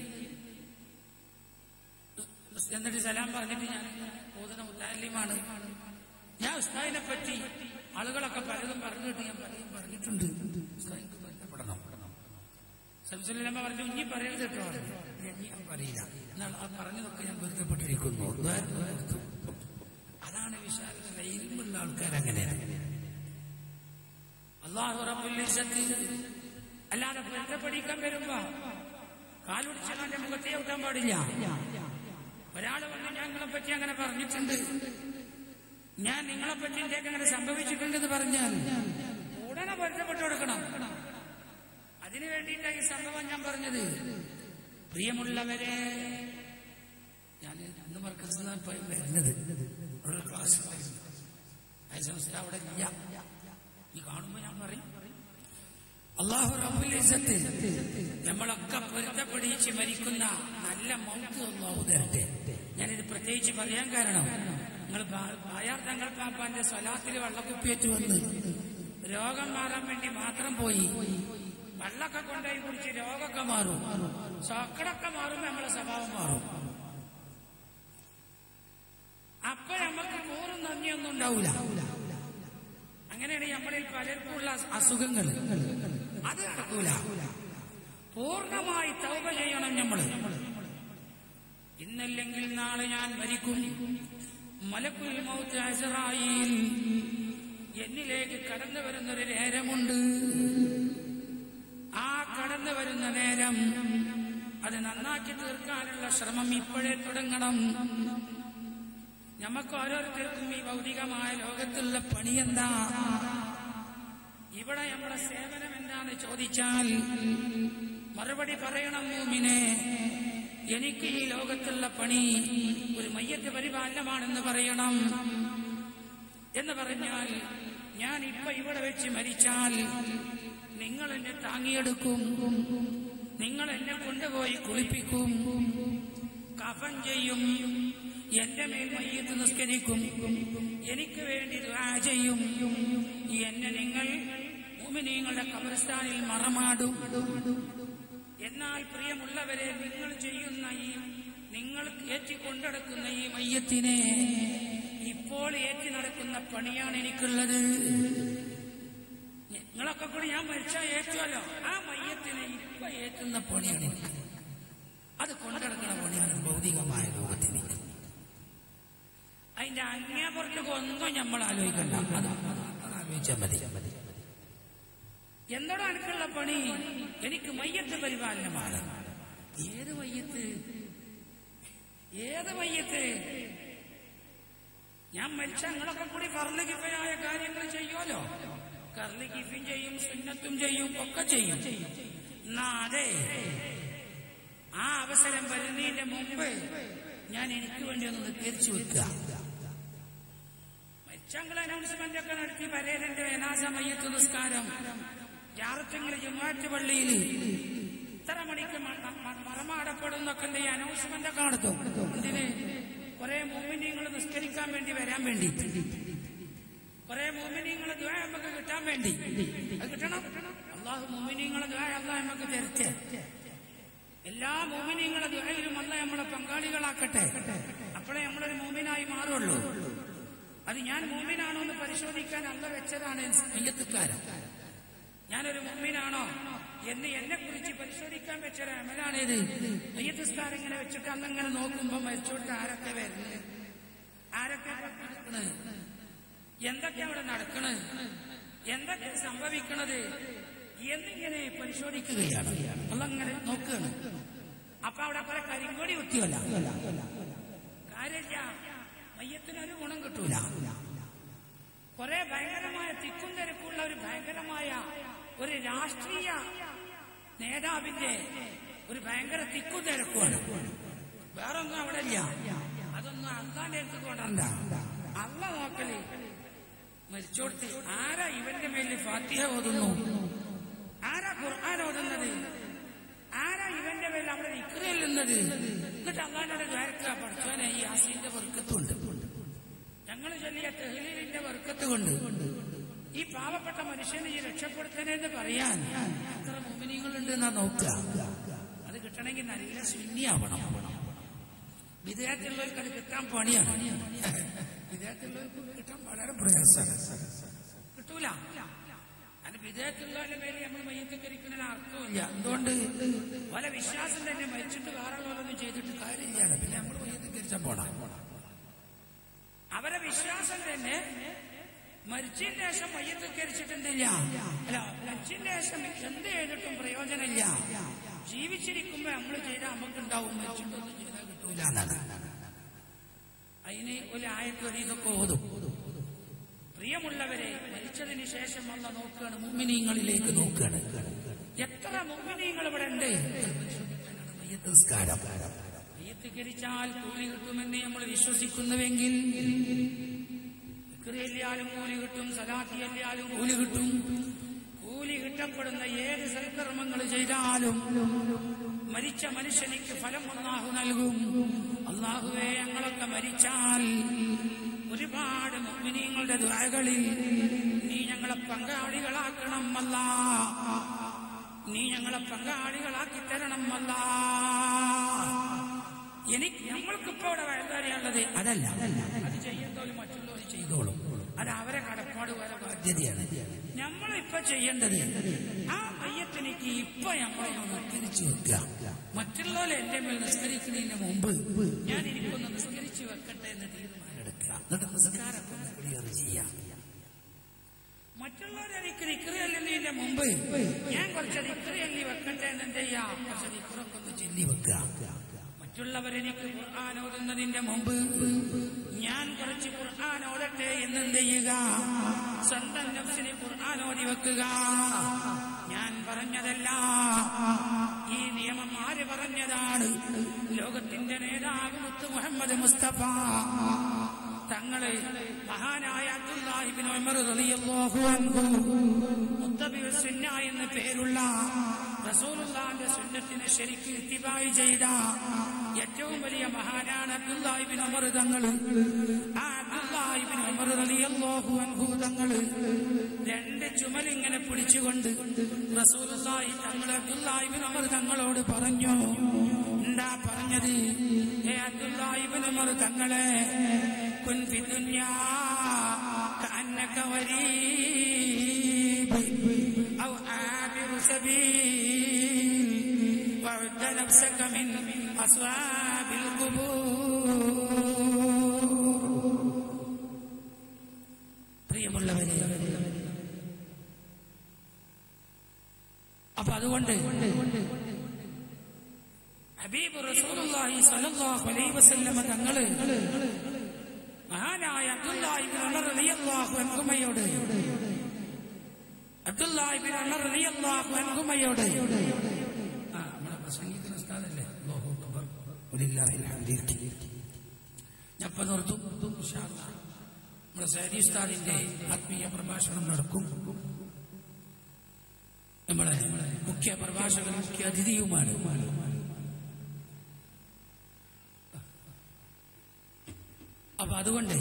എന്നിട്ട് സലാം പറഞ്ഞിട്ട് ഞാൻ ഓതുന്ന മുത്തഅല്ലിമാണ്. ഞാൻ ഉസ്താദിനെ പറ്റി ആളുകളൊക്കെ പലതും പറഞ്ഞിട്ട് ഞാൻ പലതും പറഞ്ഞിട്ടുണ്ട്. ഉസ്താദിക്ക് ബന്ധപ്പെടണം. ശംസുൽ ഉലമ പറഞ്ഞു, ഇനി പറയരുത് കേട്ടോ. ഞാൻ പറയില്ല. എന്നാൽ ആ പറഞ്ഞതൊക്കെ ഞാൻ ബന്ധപ്പെട്ടിരിക്കുന്നു. അതാണ് വിശാലത. ഇൽമുള്ള ആൾക്കാരങ്ങനെയാണ്. അല്ലാഹു റബ്ബുൽ ഇസ്സത്ത് അല്ലാതെ ബന്ധപ്പെടിക്കാൻ വരുമ്പോ കാലുടിച്ചാൽ മുഖത്തെ ഔട്ടാൻ പാടില്ല. ഒരാൾ വന്ന് ഞങ്ങളെ പറ്റി അങ്ങനെ പറഞ്ഞിട്ടുണ്ട്, ഞാൻ നിങ്ങളെ പറ്റി ഇന്ത്യക്ക് അങ്ങനെ സംഭവിച്ചിട്ടുണ്ടെന്ന് പറഞ്ഞാൽ ഉടനെ പൊരുത്തപ്പെട്ടു കൊടുക്കണം. അതിനു വേണ്ടിയിട്ടാണ് ഈ സംഭവം ഞാൻ പറഞ്ഞത്. പ്രിയമുള്ളവരെ, ഞാൻ അന്ന് മർക്കസിൽ വരുന്നത് ഒരു ക്ലാസ് അവിടെ ഇല്ല. ഈ കാണുമ്പോ ഞാൻ പറയും, അല്ലാഹു റബ്ബുൽ ഇസ്സത്ത് നമ്മളൊക്കെ പൊരുത്തപ്പെടിച്ച് മരിക്കുന്ന നല്ല മൗത്ത് അല്ലാഹു തരട്ടെ. ഞാനിത് പ്രത്യേകിച്ച് പറയാൻ കാരണം, നിങ്ങൾ തങ്ങൾ പാപ്പാന്റെ സ്വലാത്തിൽ വെള്ളക്കുപ്പിയേറ്റ് വന്ന് രോഗം മാറാൻ വേണ്ടി മാത്രം പോയി വെള്ളമൊക്കെ കൊണ്ടുപോയി കുടിച്ച് രോഗമൊക്കെ മാറും, സോക്കടൊക്കെ മാറുമ്പോ നമ്മളെ സ്വഭാവം മാറും. അപ്പൊ നമുക്ക് കൂറും നന്ദിയൊന്നും ഉണ്ടാവൂല. അങ്ങനെയാണ് നമ്മളിൽ പലർക്കുള്ള അസുഖങ്ങൾ. അത് നടക്കൂല. പൂർണ്ണമായി തൗബ ചെയ്യണം നമ്മള്. ഇന്നല്ലെങ്കിൽ നാളെ ഞാൻ മരിക്കും. മലക്കുൽ മൗത്ത് അസ്റായീൽ എന്നിലേക്ക് കടന്നു വരുന്നൊരു നേരമുണ്ട്. ആ കടന്നു വരുന്ന നേരം അത് നന്നാക്കി തീർക്കാനുള്ള ശ്രമം ഇപ്പോഴേ തുടങ്ങണം. നമുക്ക് ഓരോരുത്തർക്കും ഈ ഭൗതികമായ ലോകത്തുള്ള പണി എന്താ, ഇവിടെ നമ്മുടെ സേവനം എന്താന്ന് ചോദിച്ചാൽ മറുപടി പറയണം, മൂമിനെ എനിക്ക് ഈ ലോകത്തുള്ള പണി ഒരു മയ്യത്ത് പരിപാലനമാണെന്ന് പറയണം. എന്ന് പറഞ്ഞാൽ ഞാൻ ഇപ്പൊ ഇവിടെ വെച്ച് മരിച്ചാൽ നിങ്ങൾ എന്നെ താങ്ങിയെടുക്കും, നിങ്ങൾ എന്നെ കൊണ്ടുപോയി കുളിപ്പിക്കും, കഫൻ ചെയ്യും, എന്റെ മേൽ മയ്യത്ത് നിസ്കരിക്കും, എനിക്ക് വേണ്ടി ദുആ ചെയ്യും, എന്നെ നിങ്ങൾ മുഅ്മിനീങ്ങളുടെ ഖബർസ്ഥാനിൽ മറമാടും. എന്നാൽ പ്രിയമുള്ളവരെ, നിങ്ങൾ ചെയ്യുന്ന നിങ്ങൾ ഏറ്റിക്കൊണ്ടടക്കുന്ന ഈ മയ്യത്തിനെ ഇപ്പോൾ ഏറ്റി നടക്കുന്ന പണിയാണ് എനിക്കുള്ളത്. നിങ്ങളൊക്കെ കൂടി ഞാൻ മരിച്ചാൽ ഏറ്റുമല്ലോ, ആ മയ്യത്തിനെ ഇപ്പൊ ഏറ്റുന്ന പണിയാണ് എനിക്ക്. അത് കൊണ്ടടക്കുന്ന പണിയാണ് ഭൗതികമായ ലോകത്തിന്. അതിന്റെ അങ്ങേപ്പുറത്തേക്ക് ഒന്നും നമ്മൾ ആലോചിക്കണ്ട, അത് ആലോചിച്ചാൽ മതി. എന്താണ് എനിക്കുള്ള പണി? എനിക്ക് മയ്യത്ത് പരിപാലനമാണ്. ഏത് മയ്യത്ത്? ഏത് മയ്യത്ത്? ഞാൻ മരിച്ച നിങ്ങളൊക്കെ കൂടി ഫർള് കിഫയായ കാര്യങ്ങൾ ചെയ്യുമല്ലോ. ഫർള് കിഫയും ചെയ്യും, സുന്നത്തും ചെയ്യും, ഒക്കെ ചെയ്യും. എന്നാ അതെ, ആ അവസരം വരുന്നതിന്റെ മുമ്പ് ഞാൻ എനിക്ക് വേണ്ടി ഒന്ന് തീർച്ചു വെക്കുക. മരിച്ചങ്ങൾ അനൗൺസ്മെന്റ് ഒക്കെ നടത്തി പരേതന്റെ വേനാസ മയ്യത്ത് നിസ്കാരം ജാറത്തുങ്ങൾ ജുമാഅത്ത് പള്ളിയിൽ ഇത്ര മണിക്ക് മറമാടപ്പെടുന്നൊക്കെ ഈ അനൗൺസ്മെന്റ് ഒക്കെ നടത്തും. ഇതിന് കുറെ മുഅ്മിനീങ്ങൾ നിസ്കരിക്കാൻ വേണ്ടി വരാൻ വേണ്ടി, കുറെ മുഅ്മിനീങ്ങളെ ദുആ നമുക്ക് കിട്ടാൻ വേണ്ടി. അത് കിട്ടണം. അല്ലാഹു മുഅ്മിനീങ്ങളെ ദുആ അല്ലാഹു നമുക്ക് തരട്ടെ. എല്ലാ മുഅ്മിനീങ്ങളെ ദുആയിലും അല്ലാഹു നമ്മളെ പങ്കാളികളാക്കട്ടെ. അപ്പോഴേ നമ്മളൊരു മുഅ്മിനായി മാറുള്ളൂ. അത് ഞാൻ മുഅ്മിനാണോ എന്ന് പരിശോധിക്കാൻ അല്ലാഹു വെച്ചതാണ് മയ്യത്തുകാരൻ. ഞാനൊരു മുഅ്മിനാണോ എന്ന് എന്നെ കുറിച്ച് പരിശോധിക്കാൻ വെച്ചൊരു അമലാണിത്. മയ്യത്ത് നിസ്കാരം ഇങ്ങനെ വെച്ചിട്ട് അന്നങ്ങനെ നോക്കുമ്പോ മരിച്ചോട്ട് ആരൊക്കെ വരുന്നത്, ആരൊക്കെ നടക്കണത്, എന്തൊക്കെ അവിടെ നടക്കണത്, എന്തൊക്കെ സംഭവിക്കണത് എന്നിങ്ങനെ പരിശോധിക്കുകയാണ്. അല്ലങ്ങനെ നോക്കുകയാണ്. അപ്പൊ അവിടെ കുറെ കരിങ്കൊടി കുത്തിയല്ല, കാര്യമില്ല, മയ്യത്തിനൊരു ഗുണം കിട്ടൂല. കുറെ ഭയങ്കരമായ തിക്കും തിരക്കുള്ള ഒരു ഭയങ്കരമായ ഒരു രാഷ്ട്രീയ നേതാവിന്റെ ഒരു ഭയങ്കര തിക്കും തിരക്കുമാണ്. വേറൊന്നും അവിടെ ഇല്ല. അതൊന്നും അള്ളാന്റെ അടുത്ത് കൊണ്ടണ്ട. അള്ള നോക്കല് മരിച്ചോടത്ത് ആരാ ഇവന്റെ മേലിൽ ഫാത്തിഹ ഓതുന്നു, ആരാ ഖുർആൻ ഓതുന്നത്, ആരാ ഇവന്റെ മേലിൽ അവിടെ ദിക്ർ ചൊല്ലുന്നത്. എന്നിട്ട് അള്ളാന്റെ ദ്വാരക്കാ പഠിച്ചവനെ ഈ യാസീന്റെ ബർക്കത്തുണ്ട്, ഞങ്ങൾ ചൊല്ലിയ തഹ്ലീലിന്റെ ബർക്കത്ത് കൊണ്ട് ഈ പാവപ്പെട്ട മനുഷ്യനെ ഈ രക്ഷപ്പെടുത്തണെന്ന് പറയാൻ എത്ര മുഅ്മിനീങ്ങളുണ്ട് എന്നാ നോക്കുക. അത് കിട്ടണമെങ്കിൽ നല്ല സുന്നിയാവണം. വിദേഹത്തുള്ളവർക്ക് അത് കിട്ടാൻ പണിയാണ്. വിദേഹത്തുള്ളവർക്ക് കിട്ടാൻ വളരെ പ്രയാസമാണ്, കിട്ടൂല. അത് വിദേഹത്തുള്ളവരുടെ പേര് നമ്മൾ മയ്യത്തിക്കരിക്കുന്നതിന് അർത്ഥമില്ല. എന്തുകൊണ്ട്? പല വിശ്വാസം തന്നെ മരിച്ചിട്ട് വേറെ ഉള്ളവരൊന്നും ചെയ്തിട്ട് കാര്യമില്ല. പിന്നെ നമ്മൾ മയ്യത്തിക്കരിച്ചാൽ പോണം. അവരെ വിശ്വാസം തന്നെ മരിച്ചതിന് ശേഷം മയ്യത്തിക്കരിച്ചിട്ടുണ്ടില്ല, അല്ല മരിച്ചതിന് ശേഷം എന്ത് ചെയ്തിട്ടും പ്രയോജനമില്ല. ജീവിച്ചിരിക്കുമ്പോ നമ്മൾ ചെയ്താൽ നമുക്കുണ്ടാവും, മരിച്ചിട്ടൊന്നും ചെയ്താൽ കിട്ടൂല എന്നാണ്. അതിന് ഒരു ആയത്ത് ഇതൊക്കെ ഓതും. പ്രിയമുള്ളവരെ, മരിച്ചതിന് ശേഷം അല്ല നോക്കുകയാണ്, മുഅ്മിനീങ്ങളിലേക്ക് നോക്കുകയാണ്. എത്ര മുഅ്മിനീങ്ങൾ ഇവിടെ ഉണ്ട്. മയ്യത്ത് നിസ്കാരം മയ്യത്തിക്കരിച്ചാൽ കൂലി കിട്ടുമെന്ന് നമ്മൾ വിശ്വസിക്കുന്നുവെങ്കിൽ ദിക്റില്ലാലും കൂലി കിട്ടും, സലാത്തില്ലാലും കൂലി കിട്ടും. കൂലി കിട്ടപ്പെടുന്ന ഏത് സൽക്കർമ്മങ്ങൾ ചെയ്താലും മരിച്ച മനുഷ്യനിക്ക് ഫലം അല്ലാഹു നൽകും. അല്ലാഹുവേ, ഞങ്ങളൊക്കെ മരിച്ചാൽ ഒരുപാട് മുഅ്മിനീങ്ങളുടെ ദുആകളിൽ നീ ഞങ്ങളെ പങ്കാളികളാക്കണം അല്ലാ, നീ ഞങ്ങളെ പങ്കാളികളാക്കി തരണം അല്ലാ. നമ്മൾക്കിപ്പോ ഇവിടെ വയൽക്കാരിയാണുള്ളത് അതല്ല, അത് ചെയ്യുന്നതോലും മറ്റുള്ളവർ ചെയ്തോളും, അത് അവരെ കടപ്പാട് പോലെ ബാധ്യതയാണ്. നമ്മളിപ്പൊ ചെയ്യേണ്ടത് ആ മയ്യത്തിനേക്ക് ഇപ്പൊ നമ്മളൊന്ന് നിസ്കരിച്ചു വെക്കുക. മറ്റുള്ളവരെ എന്റെ മേൽ നിസ്കരിക്കുന്നതിന് മുമ്പ് ഞാൻ എനിക്കൊന്ന് നിസ്കരിച്ചു വെക്കട്ടെ എന്ന് തീരുമാനമെടുക്കുക. എന്നിട്ട് നിസ്കാരമൊക്കെ ഒന്ന് ക്ലിയർ ചെയ്യാം. മറ്റുള്ളവരെ ദിക്റെല്ലുന്നതിന്റെ മുമ്പ് ഞാൻ കുറച്ച് ദിക്റെല്ലി വെക്കട്ടെ എന്ന് എന്ത് ചെയ്യാം, കുറച്ച് ദിക്റൊക്കെ ഒന്ന് ചൊല്ലി വെക്കുക. മറ്റുള്ളവരെനിക്ക് ഖുർആൻ ഓതുന്നതിന്റെ മുമ്പ് ഞാൻ കുറച്ച് ഖുർആൻ ഓതട്ടെ എന്നെന്ത് ചെയ്യുക, സ്വന്തം നഫ്സിന് ഖുർആൻ ഓതി വെക്കുക. ഞാൻ പറഞ്ഞതല്ല, ഈ നിയമം ആര് പറഞ്ഞതാണ്? ലോകത്തിന്റെ നേതാവ് മുത്ത് മുഹമ്മദ് മുസ്തഫ തങ്ങള് മഹാനായ അബ്ദുല്ലാഹി ഇബ്നു ഉമർ റളിയല്ലാഹു അൻഹു മുത്തബിഉ സുന്ന എന്ന പേരുള്ള റസൂലുള്ളാഹിന്റെ സുന്നത്തിനെ ശരിക്ക് ഇത്തിബായി ചെയ്ത ഏറ്റവും വലിയ മഹാനാണ് അബ്ദുല്ലാഹി ഇബ്നു ഉമർ തങ്ങൾ. ആ അബ്ദുല്ലാഹി ഇബ്നു ഉമർ റളിയല്ലാഹു അൻഹു തങ്ങൾ രണ്ട് ചുമലിങ്ങനെ പിടിച്ചുകൊണ്ട് റസൂലുള്ളാഹി തങ്ങൾ അബ്ദുല്ലാഹി ഇബ്നു ഉമർ തങ്ങളോട് പറഞ്ഞു. എന്താ പറഞ്ഞത്? ഹേ അബ്ദുല്ലാഹി ഇബ്നു ഉമർ തങ്ങളെ, കുൻ ഫി ദുനിയാ കഅന്നക വരീബ് ഔ ആബിറു സബീൽ വഅദ്ദ നഫ്സക മിൻ അസ്വാബിൽ ഖുബൂർ. പ്രിയമുള്ളവരെ, അപ്പൊ അതുകൊണ്ട് ഹബീബ് റസൂലുള്ളാഹി സ്വല്ലല്ലാഹു അലൈഹി വസല്ലം തങ്ങള് മഹാനായ അബ്ദുല്ലാഹി ഇബ്നു ഉമർ റളിയല്ലാഹു അൻഹുമയോട് നമ്മളെ പ്രസംഗിക്കുന്ന ഉസ്താദല്ലേ, അല്ലാഹു അക്ബർ വലില്ലാഹിൽ ഹംദ്. ഞാൻ നിർത്തും. ഇൻഷാ അല്ലാഹ് നമ്മുടെ സയ്യിദി ഉസ്താദിന്റെ ആത്മീയ പ്രഭാഷണം നടക്കും. നമ്മളെ മുഖ്യ പ്രഭാഷകൻ മുഖ്യ അതിഥിയുമാണ്. അപ്പൊ അതുകൊണ്ട്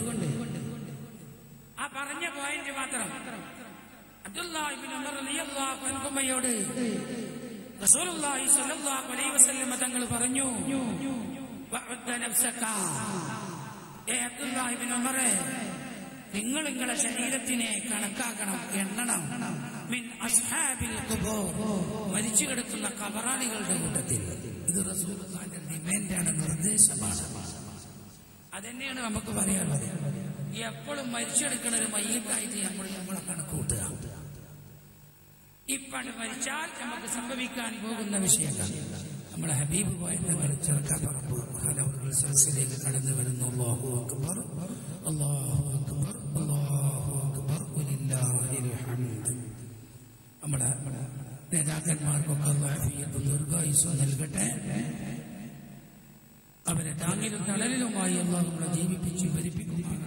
ആ പറഞ്ഞ പോയിന്റ് മാത്രം അബ്ദുല്ലാഹി ഇബ്നു ഉമർ റളിയല്ലാഹു അൻഹുമയോട് റസൂലുള്ളാഹി സ്വല്ലല്ലാഹു അലൈഹി വസല്ലം തങ്ങൾ പറഞ്ഞു, വഅദ്ദ നഫ്സക, ഏ അബ്ദുല്ലാഹി ഇബ്നു ഉമറേ, നിങ്ങൾ നിങ്ങളുടെ ശരീരത്തിനെ കണക്കാക്കണം, എണ്ണണം. മിൻ അസ്ഹാബിൽ ഖുബൂർ, മരിച്ചു കിടക്കുന്ന ഖബറാളികളുടെ കൂട്ടത്തിൽ. ഇത് റസൂലുള്ളാഹിന്റെ ഡിമാൻഡാണ്, നിർദ്ദേശമാണ്. അതന്നെയാണ് നമുക്ക് പറയാനുള്ളത്. എപ്പോഴും മരിച്ചെടുക്കുന്ന ഒരു മയ്യത്തായിട്ട് നമ്മളെ കണക്ക് കൂട്ടുക. ഇപ്പണ്ട് മരിച്ചാൽ നമുക്ക് സംഭവിക്കാൻ പോകുന്ന വിഷയങ്ങൾ നമ്മളെ ഹബീബ് പോയങ്ങൾ ചെറുക്കപ്പറമ്പ് മഹാനവറുകൾ സദസ്സിലേക്ക് കടന്നു വരുന്നു. അല്ലാഹു അക്ബർ, അല്ലാഹു അക്ബർ, അല്ലാഹു അക്ബർ, വലില്ലാഹിൽ ഹംദ്. നമ്മുടെ നേതാക്കന്മാർക്കൊക്കെ അല്ലാഹു ദീർഘായുസ്സ് നൽകട്ടെ. അവരെ താങ്ങിലും തളലിലുമായി അല്ലാഹു നമ്മളെ ജീവിപ്പിച്ച് ഭരിപ്പിക്കുമാണ്.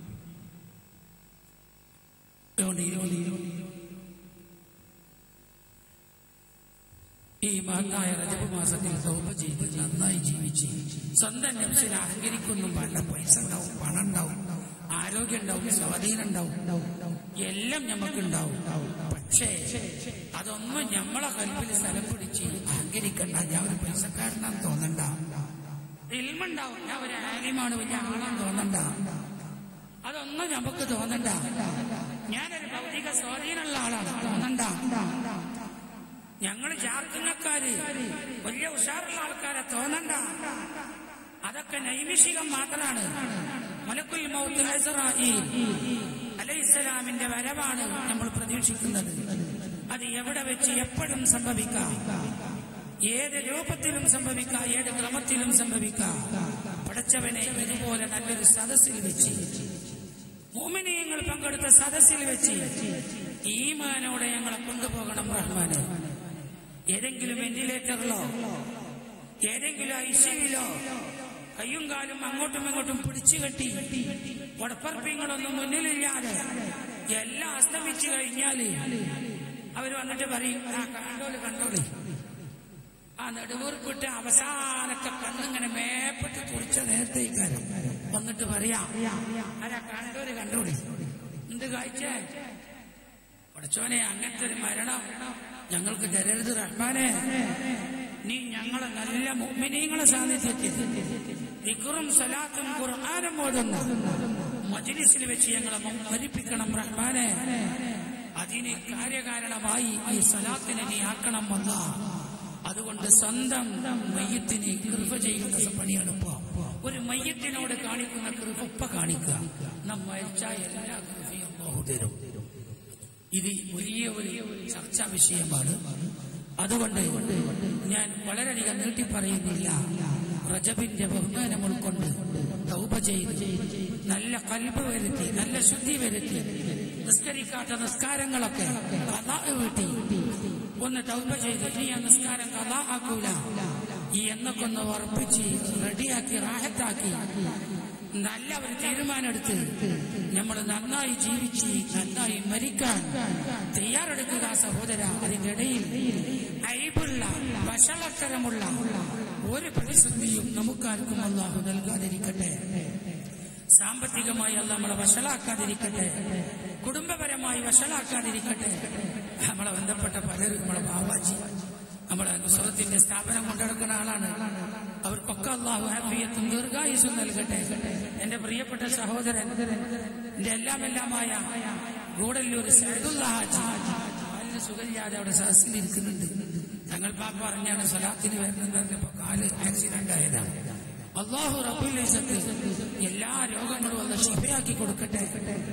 ഈ മഹത്തായ റജബ് മാസത്തിൽ തൗബ ചെയ്ത് നന്നായി ജീവിച്ച് സ്വന്തം നഫ്സിനെ അഹങ്കരിക്കൊന്നും വേണ്ട. പൈസ ഉണ്ടാവും, പണം ഉണ്ടാവും, ആരോഗ്യം ഉണ്ടാവും, സ്വാധീനം ഉണ്ടാവും, എല്ലാം നമുക്കുണ്ടാവും. പക്ഷേ അതൊന്നും നമ്മളെ കൽപ്പിൽ സ്ഥലം പിടിച്ച് അഹങ്കരിക്കണ്ട. ഞാൻ ഒരു പൈസക്കാരനാന്ന് തോന്നണ്ട. ഇൽമുണ്ടാവും, ഞാൻ ഒരു ആലിമാണ്, വലിയ ആളാന്ന് തോന്നണ്ട. അതൊന്നും നമുക്ക് തോന്നണ്ട. ഞാനൊരു ഭൗതിക സ്വാധീനമുള്ള ആളാണ് തോന്നണ്ട. ഞങ്ങൾ ജാർഖണ്ഡക്കാര് വലിയ ഉഷാറുള്ള ആൾക്കാരെ തോന്നണ്ട. അതൊക്കെ നൈമിഷികം മാത്രമാണ്. മലക്കുൽ മൗത്ത് അസ്റാഈൽ അലൈഹിസ്സലാമിന്റെ വരവാണ് നമ്മൾ പ്രതീക്ഷിക്കുന്നത്. അത് എവിടെ വെച്ച് എപ്പോഴും സംഭവിക്കാം, ഏത് രൂപത്തിലും സംഭവിക്കാം, ഏത് ക്രമത്തിലും സംഭവിക്കാം. പടച്ചവനെ ഇതുപോലെ നല്ലൊരു സദസ്സിൽ വെച്ച്, മുഅ്മിനീങ്ങൾ പങ്കെടുത്ത സദസ്സിൽ വെച്ച് ഈമാനോടെ ഞങ്ങളെ കൊണ്ടുപോകണം റഹ്മാനെ. ഏതെങ്കിലും വെന്റിലേറ്ററിലോ ഏതെങ്കിലും ഐസിയുവിലോ കയ്യും കാലും അങ്ങോട്ടും ഇങ്ങോട്ടും പിടിച്ചു കെട്ടി ഉടപ്പറപ്പിങ്ങളൊന്നും മുന്നിലില്ലാതെ എല്ലാം അസ്തമിച്ചു കഴിഞ്ഞാല് അവര് വന്നിട്ട് പറയും, ആ കണ്ടോളി. ആ നെടുവീർപ്പിട്ട് അവസാനത്തെ കണ്ണിങ്ങനെ മേപ്പിട്ട് കുറിച്ച നേരത്തേക്കാരും വന്നിട്ട് പറയാം, ആരാ കണ്ടോളി എന്ത് കാഴ്ച? പഠിച്ചോനെ, അങ്ങനത്തെ ഒരു മരണം ഞങ്ങൾക്ക് തരരുത് റഹ്മാനെ. നീ ഞങ്ങളെ നല്ല മുഅ്മിനീങ്ങളെ സാന്നിധ്യത്തിൽ ദിക്റും സലാത്തും ഖുർആനും ഓതുന്ന മജ്ലിസിൽ വെച്ച് ഞങ്ങളെ മരിപ്പിക്കണം റഹ്മാനെ. അതിന് കാര്യകാരണമായി ഈ സലാത്തിനെ നീ ആക്കണം അല്ലാഹ്. അതുകൊണ്ട് സ്വന്തം മയ്യത്തിന് കൃപ ചെയ്യുന്ന പണിയാണ് ഇപ്പോ. ഒരു മയ്യത്തിനോട് കാണിക്കുന്ന കൃപ കാണിക്കുക. നാം മരിച്ച എല്ലാ കൃപയും അല്ലാഹു തരും. ഇത് വലിയ ഒരു ചർച്ചാ വിഷയമാണ്. അതുകൊണ്ട് ഞാൻ വളരെയധികം നീട്ടി പറയുന്നില്ല. റജബിന്റെ ബഹുമാനം ഉൾക്കൊണ്ട് തൗബ ചെയ്ത് നല്ല ഖൽബ് വരുത്തി, നല്ല ശുദ്ധി വരുത്തി, നിസ്കരിക്കാത്ത നിസ്കാരങ്ങളൊക്കെ ഖളാ വീട്ടി ഒന്ന് തൗബ ചെയ്ത് ഇനി ആ നിസ്കാരം ഖളാ ആക്കൂല എന്നൊക്കെ ഒന്ന് ഉറപ്പിച്ച് റെഡിയാക്കി റാഹത്താക്കി നല്ല ഒരു തീരുമാനമെടുത്ത് നമ്മൾ നന്നായി ജീവിച്ച് നന്നായി മരിക്കാൻ തയ്യാറെടുക്കുക സഹോദര. അതിന്റെ ഇടയിൽ അയ്ബുള്ള വഷളത്തരമുള്ള ഒരു പ്രതിസന്ധിയും നമുക്കാർക്കും അല്ലാഹു നൽകാതിരിക്കട്ടെ. സാമ്പത്തികമായി അല്ലാഹു നമ്മളെ വഷളാക്കാതിരിക്കട്ടെ. കുടുംബപരമായി വഷളാക്കാതിരിക്കട്ടെ. നമ്മളെ ബന്ധപ്പെട്ട പലരും, നമ്മളെ ബാവാജി, നമ്മളെ നുസ്രത്തിന്റെ സ്ഥാപനം കൊണ്ടുനടക്കുന്ന ആളാണ്. അവർക്കൊക്കെ അല്ലാഹു ആഫിയത്തും ദീർഘായുസ്സും നൽകട്ടെ. എന്റെ പ്രിയപ്പെട്ട സഹോദരൻ, എന്റെ എല്ലാമായ ഗൂഡല്ലൂർ സൈദുല്ലാ ഹാജി കാലിന് സുഖമില്ലാതെ അവിടെ സദസ്സിലിരിക്കുന്നുണ്ട്. തങ്ങൾ പാപ്പ പറഞ്ഞാണ് സ്വലാത്തിന് വരുന്നത്. കാല് ആക്സിഡന്റ് ആയതാണ്. അല്ലാഹു റബ്ബുൽ ഇസ്സത്ത് എല്ലാ രോഗങ്ങളും ഒന്ന് ശിഫയാക്കി കൊടുക്കട്ടെ.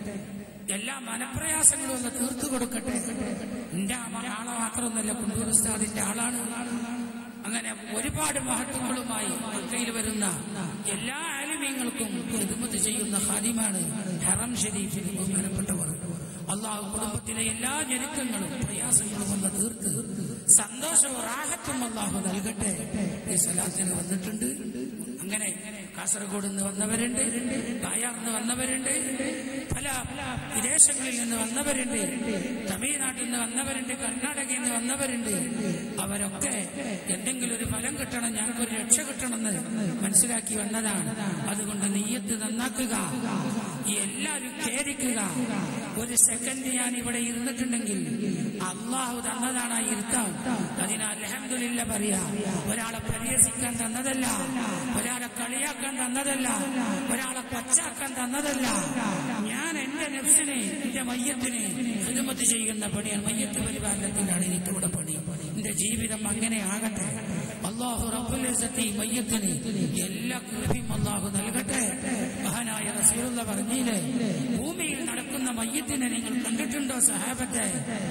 എല്ലാ മനപ്രയാസങ്ങളും ഒന്ന് തീർത്തു കൊടുക്കട്ടെ. എന്റെ ആളെ മാത്രമൊന്നുമല്ല, കുണ്ടൂർ ഉസ്താദിന്റെ ആളാണ്. അങ്ങനെ ഒരുപാട് മഹത്വങ്ങളുമായി മക്കയിൽ വരുന്ന എല്ലാ ആലിമീങ്ങൾക്കും ഖിദ്മത്ത് ചെയ്യുന്ന ഖാദിമാണ് ഹറം ഷരീഫിൽ ബഹുമാനപ്പെട്ടവർ. അല്ലാഹു കുടുംബത്തിലെ എല്ലാ ഞെരുക്കങ്ങളും പ്രയാസങ്ങളും ഒന്ന് തീർത്ത് സന്തോഷവും റാഹത്തും അല്ലാഹു നൽകട്ടെ. ഈ സലാത്തിന് വന്നിട്ടുണ്ട്. അങ്ങനെ കാസർഗോഡ് നിന്ന് വന്നവരുണ്ട്, കായാർന്ന് വന്നവരുണ്ട്, പല വിദേശങ്ങളിൽ നിന്ന് വന്നവരുണ്ട്, തമിഴ്നാട്ടിൽ നിന്ന് വന്നവരുണ്ട്, കർണാടകയിൽ നിന്ന് വന്നവരുണ്ട്. അവരൊക്കെ എന്തെങ്കിലും ഒരു ഫലം കിട്ടണം, ഞങ്ങൾക്കൊരു രക്ഷ കിട്ടണമെന്ന് മനസ്സിലാക്കി വന്നതാണ്. അതുകൊണ്ട് നിയ്യത്ത് നന്നാക്കുക, എല്ലാവരും ഖേദിക്കുക. ഒരു സെക്കൻഡ് ഞാൻ ഇവിടെ ഇരുന്നിട്ടുണ്ടെങ്കിൽ അല്ലാഹു തന്നതാണ് ആ ഇരുത്തം. അതിനാൽ അൽഹംദുലില്ലാ പറയാ. ഒരാളെ പരിഹസിക്കാൻ തന്നതല്ല, ഒരാളെ കളിയാക്കാൻ തന്നതല്ല, ഒരാളെ പച്ചാക്കാൻ തന്നതല്ല. ഞാൻ എന്റെ നഫ്സിനെ, എന്റെ മയ്യത്തിനെ ഖിദ്മത്ത് ചെയ്യുന്ന പണിയാണ്. മയ്യത്ത് പരിപാലനത്തിലാണ് എനിക്കിവിടെ പണി. എന്റെ ജീവിതം അങ്ങനെ ആകട്ടെ. അല്ലാഹു റബ്ബുൽ ഇസ്സത്തി മയ്യത്തിന് എല്ലാ കൃപയും അല്ലാഹു നൽകട്ടെ. മഹാനായ റസൂലുള്ളാഹി പറഞ്ഞില്ലേ, ഭൂമിയിൽ നടക്കുന്ന മയ്യത്തിനെ നിങ്ങൾ കണ്ടിട്ടുണ്ടോ സഹാബത്തെ?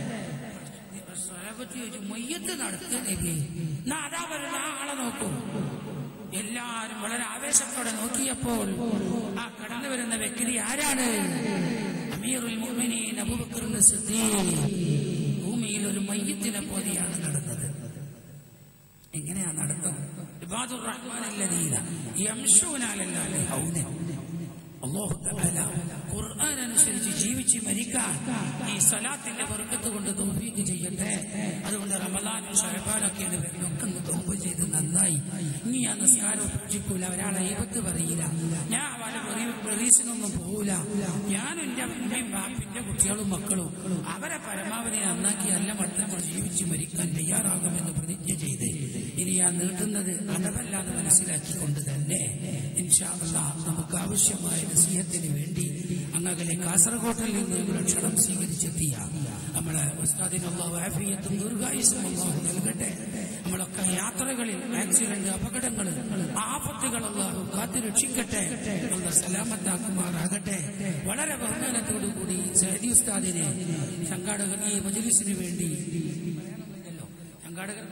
സഹാബത്ത് ചോദിച്ചു, മയ്യത്ത് നടക്കുക നബിയേ? അതാ വരുന്ന ആളെ നോക്കൂ. എല്ലാരും വളരെ ആവേശത്തോടെ നോക്കിയപ്പോൾ ആ കടന്നു വരുന്ന വ്യക്തി ആരാണ്? അമീറുൽ മുഅ്മിനീൻ അബൂബക്കർ സിദ്ദീഖ്. ഭൂമിയിൽ ഒരു മയ്യത്തിനെ പോലെയാണ് നടന്നത്. എങ്ങനെയാ നടത്തം? ഇബാദുർ റഹ്മാനല്ലദീന യംശൂന അലൽ അർളി ഹൗന. അല്ലാഹു തആല ഖുർആൻ അനുസരിച്ച് ജീവിച്ച് മരിക്കാൻ ഈ സലാത്തിന്റെ ബർക്കത്ത് കൊണ്ട് തൗഫീഖ് ചെയ്യട്ടെ. അതുകൊണ്ട് റമളാനും ശഅബാനൊക്കെ ഒക്കെ തൗബ ചെയ്ത് നന്നായി ഇനി ആ നിസ്കാരം ഉപേക്ഷിക്കൂല, ഒരാളെ ഈബത്ത് പറയില്ല, ഞാൻ അവരെ റീസിനൊന്നും പോകൂല, ഞാനും എന്റെ അമ്മയും ബാപ്പിന്റെ കുട്ടികളും മക്കളും അവരെ പരമാവധി നന്നാക്കി നല്ല മട്ടത്തിൽ ജീവിച്ച് മരിക്കാൻ തയ്യാറാകുമെന്ന് പ്രതിജ്ഞ ചെയ്ത് ഇനി ഞാൻ നീട്ടുന്നത് അതവല്ലാന്ന് മനസ്സിലാക്കിക്കൊണ്ട് തന്നെ ഇൻഷാ അല്ലാഹ് നമുക്ക് ആവശ്യമായ നസീഹത്തിന് വേണ്ടി അങ്ങകലെ കാസർഗോഡിൽ നിന്ന് ക്ഷണം സ്വീകരിച്ചെത്തിയ നമ്മളെ ഉസ്താദിന് അല്ലാഹു ആഫിയത്തും ദീർഘായുസ്സും അല്ലാഹു നൽകട്ടെ. നമ്മളൊക്കെ യാത്രകളിൽ ആക്സിഡന്റ്, അപകടങ്ങൾ, ആപത്തുകൾ അല്ലാഹു കാത്തു രക്ഷിക്കട്ടെ. അല്ലാഹു സലാമത്താക്കുമാറാകട്ടെ. വളരെ ബഹുമാനത്തോടുകൂടി സയ്യിദി ഉസ്താദിനെ സംഘാടകർ ഈ മജ്ലിസിന് വേണ്ടി സംഘാടകർ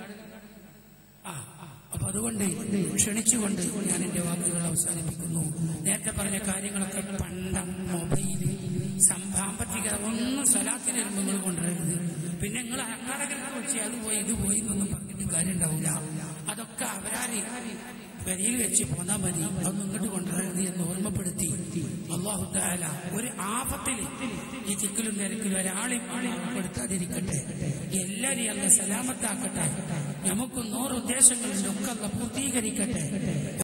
അപ്പൊ അതുകൊണ്ട് ക്ഷണിച്ചുകൊണ്ട് ഞാൻ എന്റെ വാക്കുകൾ അവസാനിപ്പിക്കുന്നു. നേരത്തെ പറഞ്ഞ കാര്യങ്ങളൊക്കെ പണ്ടം, മൊബൈല്, സാമ്പത്തിക ഒന്നും സലാത്തിന് നിങ്ങൾ കൊണ്ടുവരരുത്. പിന്നെ നിങ്ങൾ അക്കാടകർക്ക് വെച്ച് അത് പോയി ഇത് പോയി എന്നൊന്നും പറഞ്ഞിട്ട് കാര്യം ഉണ്ടാവില്ല. അതൊക്കെ അവരാര് വരിയിൽ വെച്ച് പോന്നാൽ മതി, അതൊന്നും ഇങ്ങോട്ട് കൊണ്ടുവരരുത് എന്ന് ഓർമ്മപ്പെടുത്തി അല്ലാഹു തആല ഒരു ആപത്തിൽ ഈ തിക്കിലും തിരക്കിലും ഒരാളെയും പെടുത്താതിരിക്കട്ടെ. എല്ലാരെയും അല്ലാഹു സലാമത്താക്കട്ടെ. നമുക്ക് 100 ഉദ്ദേശങ്ങളുണ്ട്, ഒക്കെ അല്ലാഹു പൂർത്തീകരിക്കട്ടെ.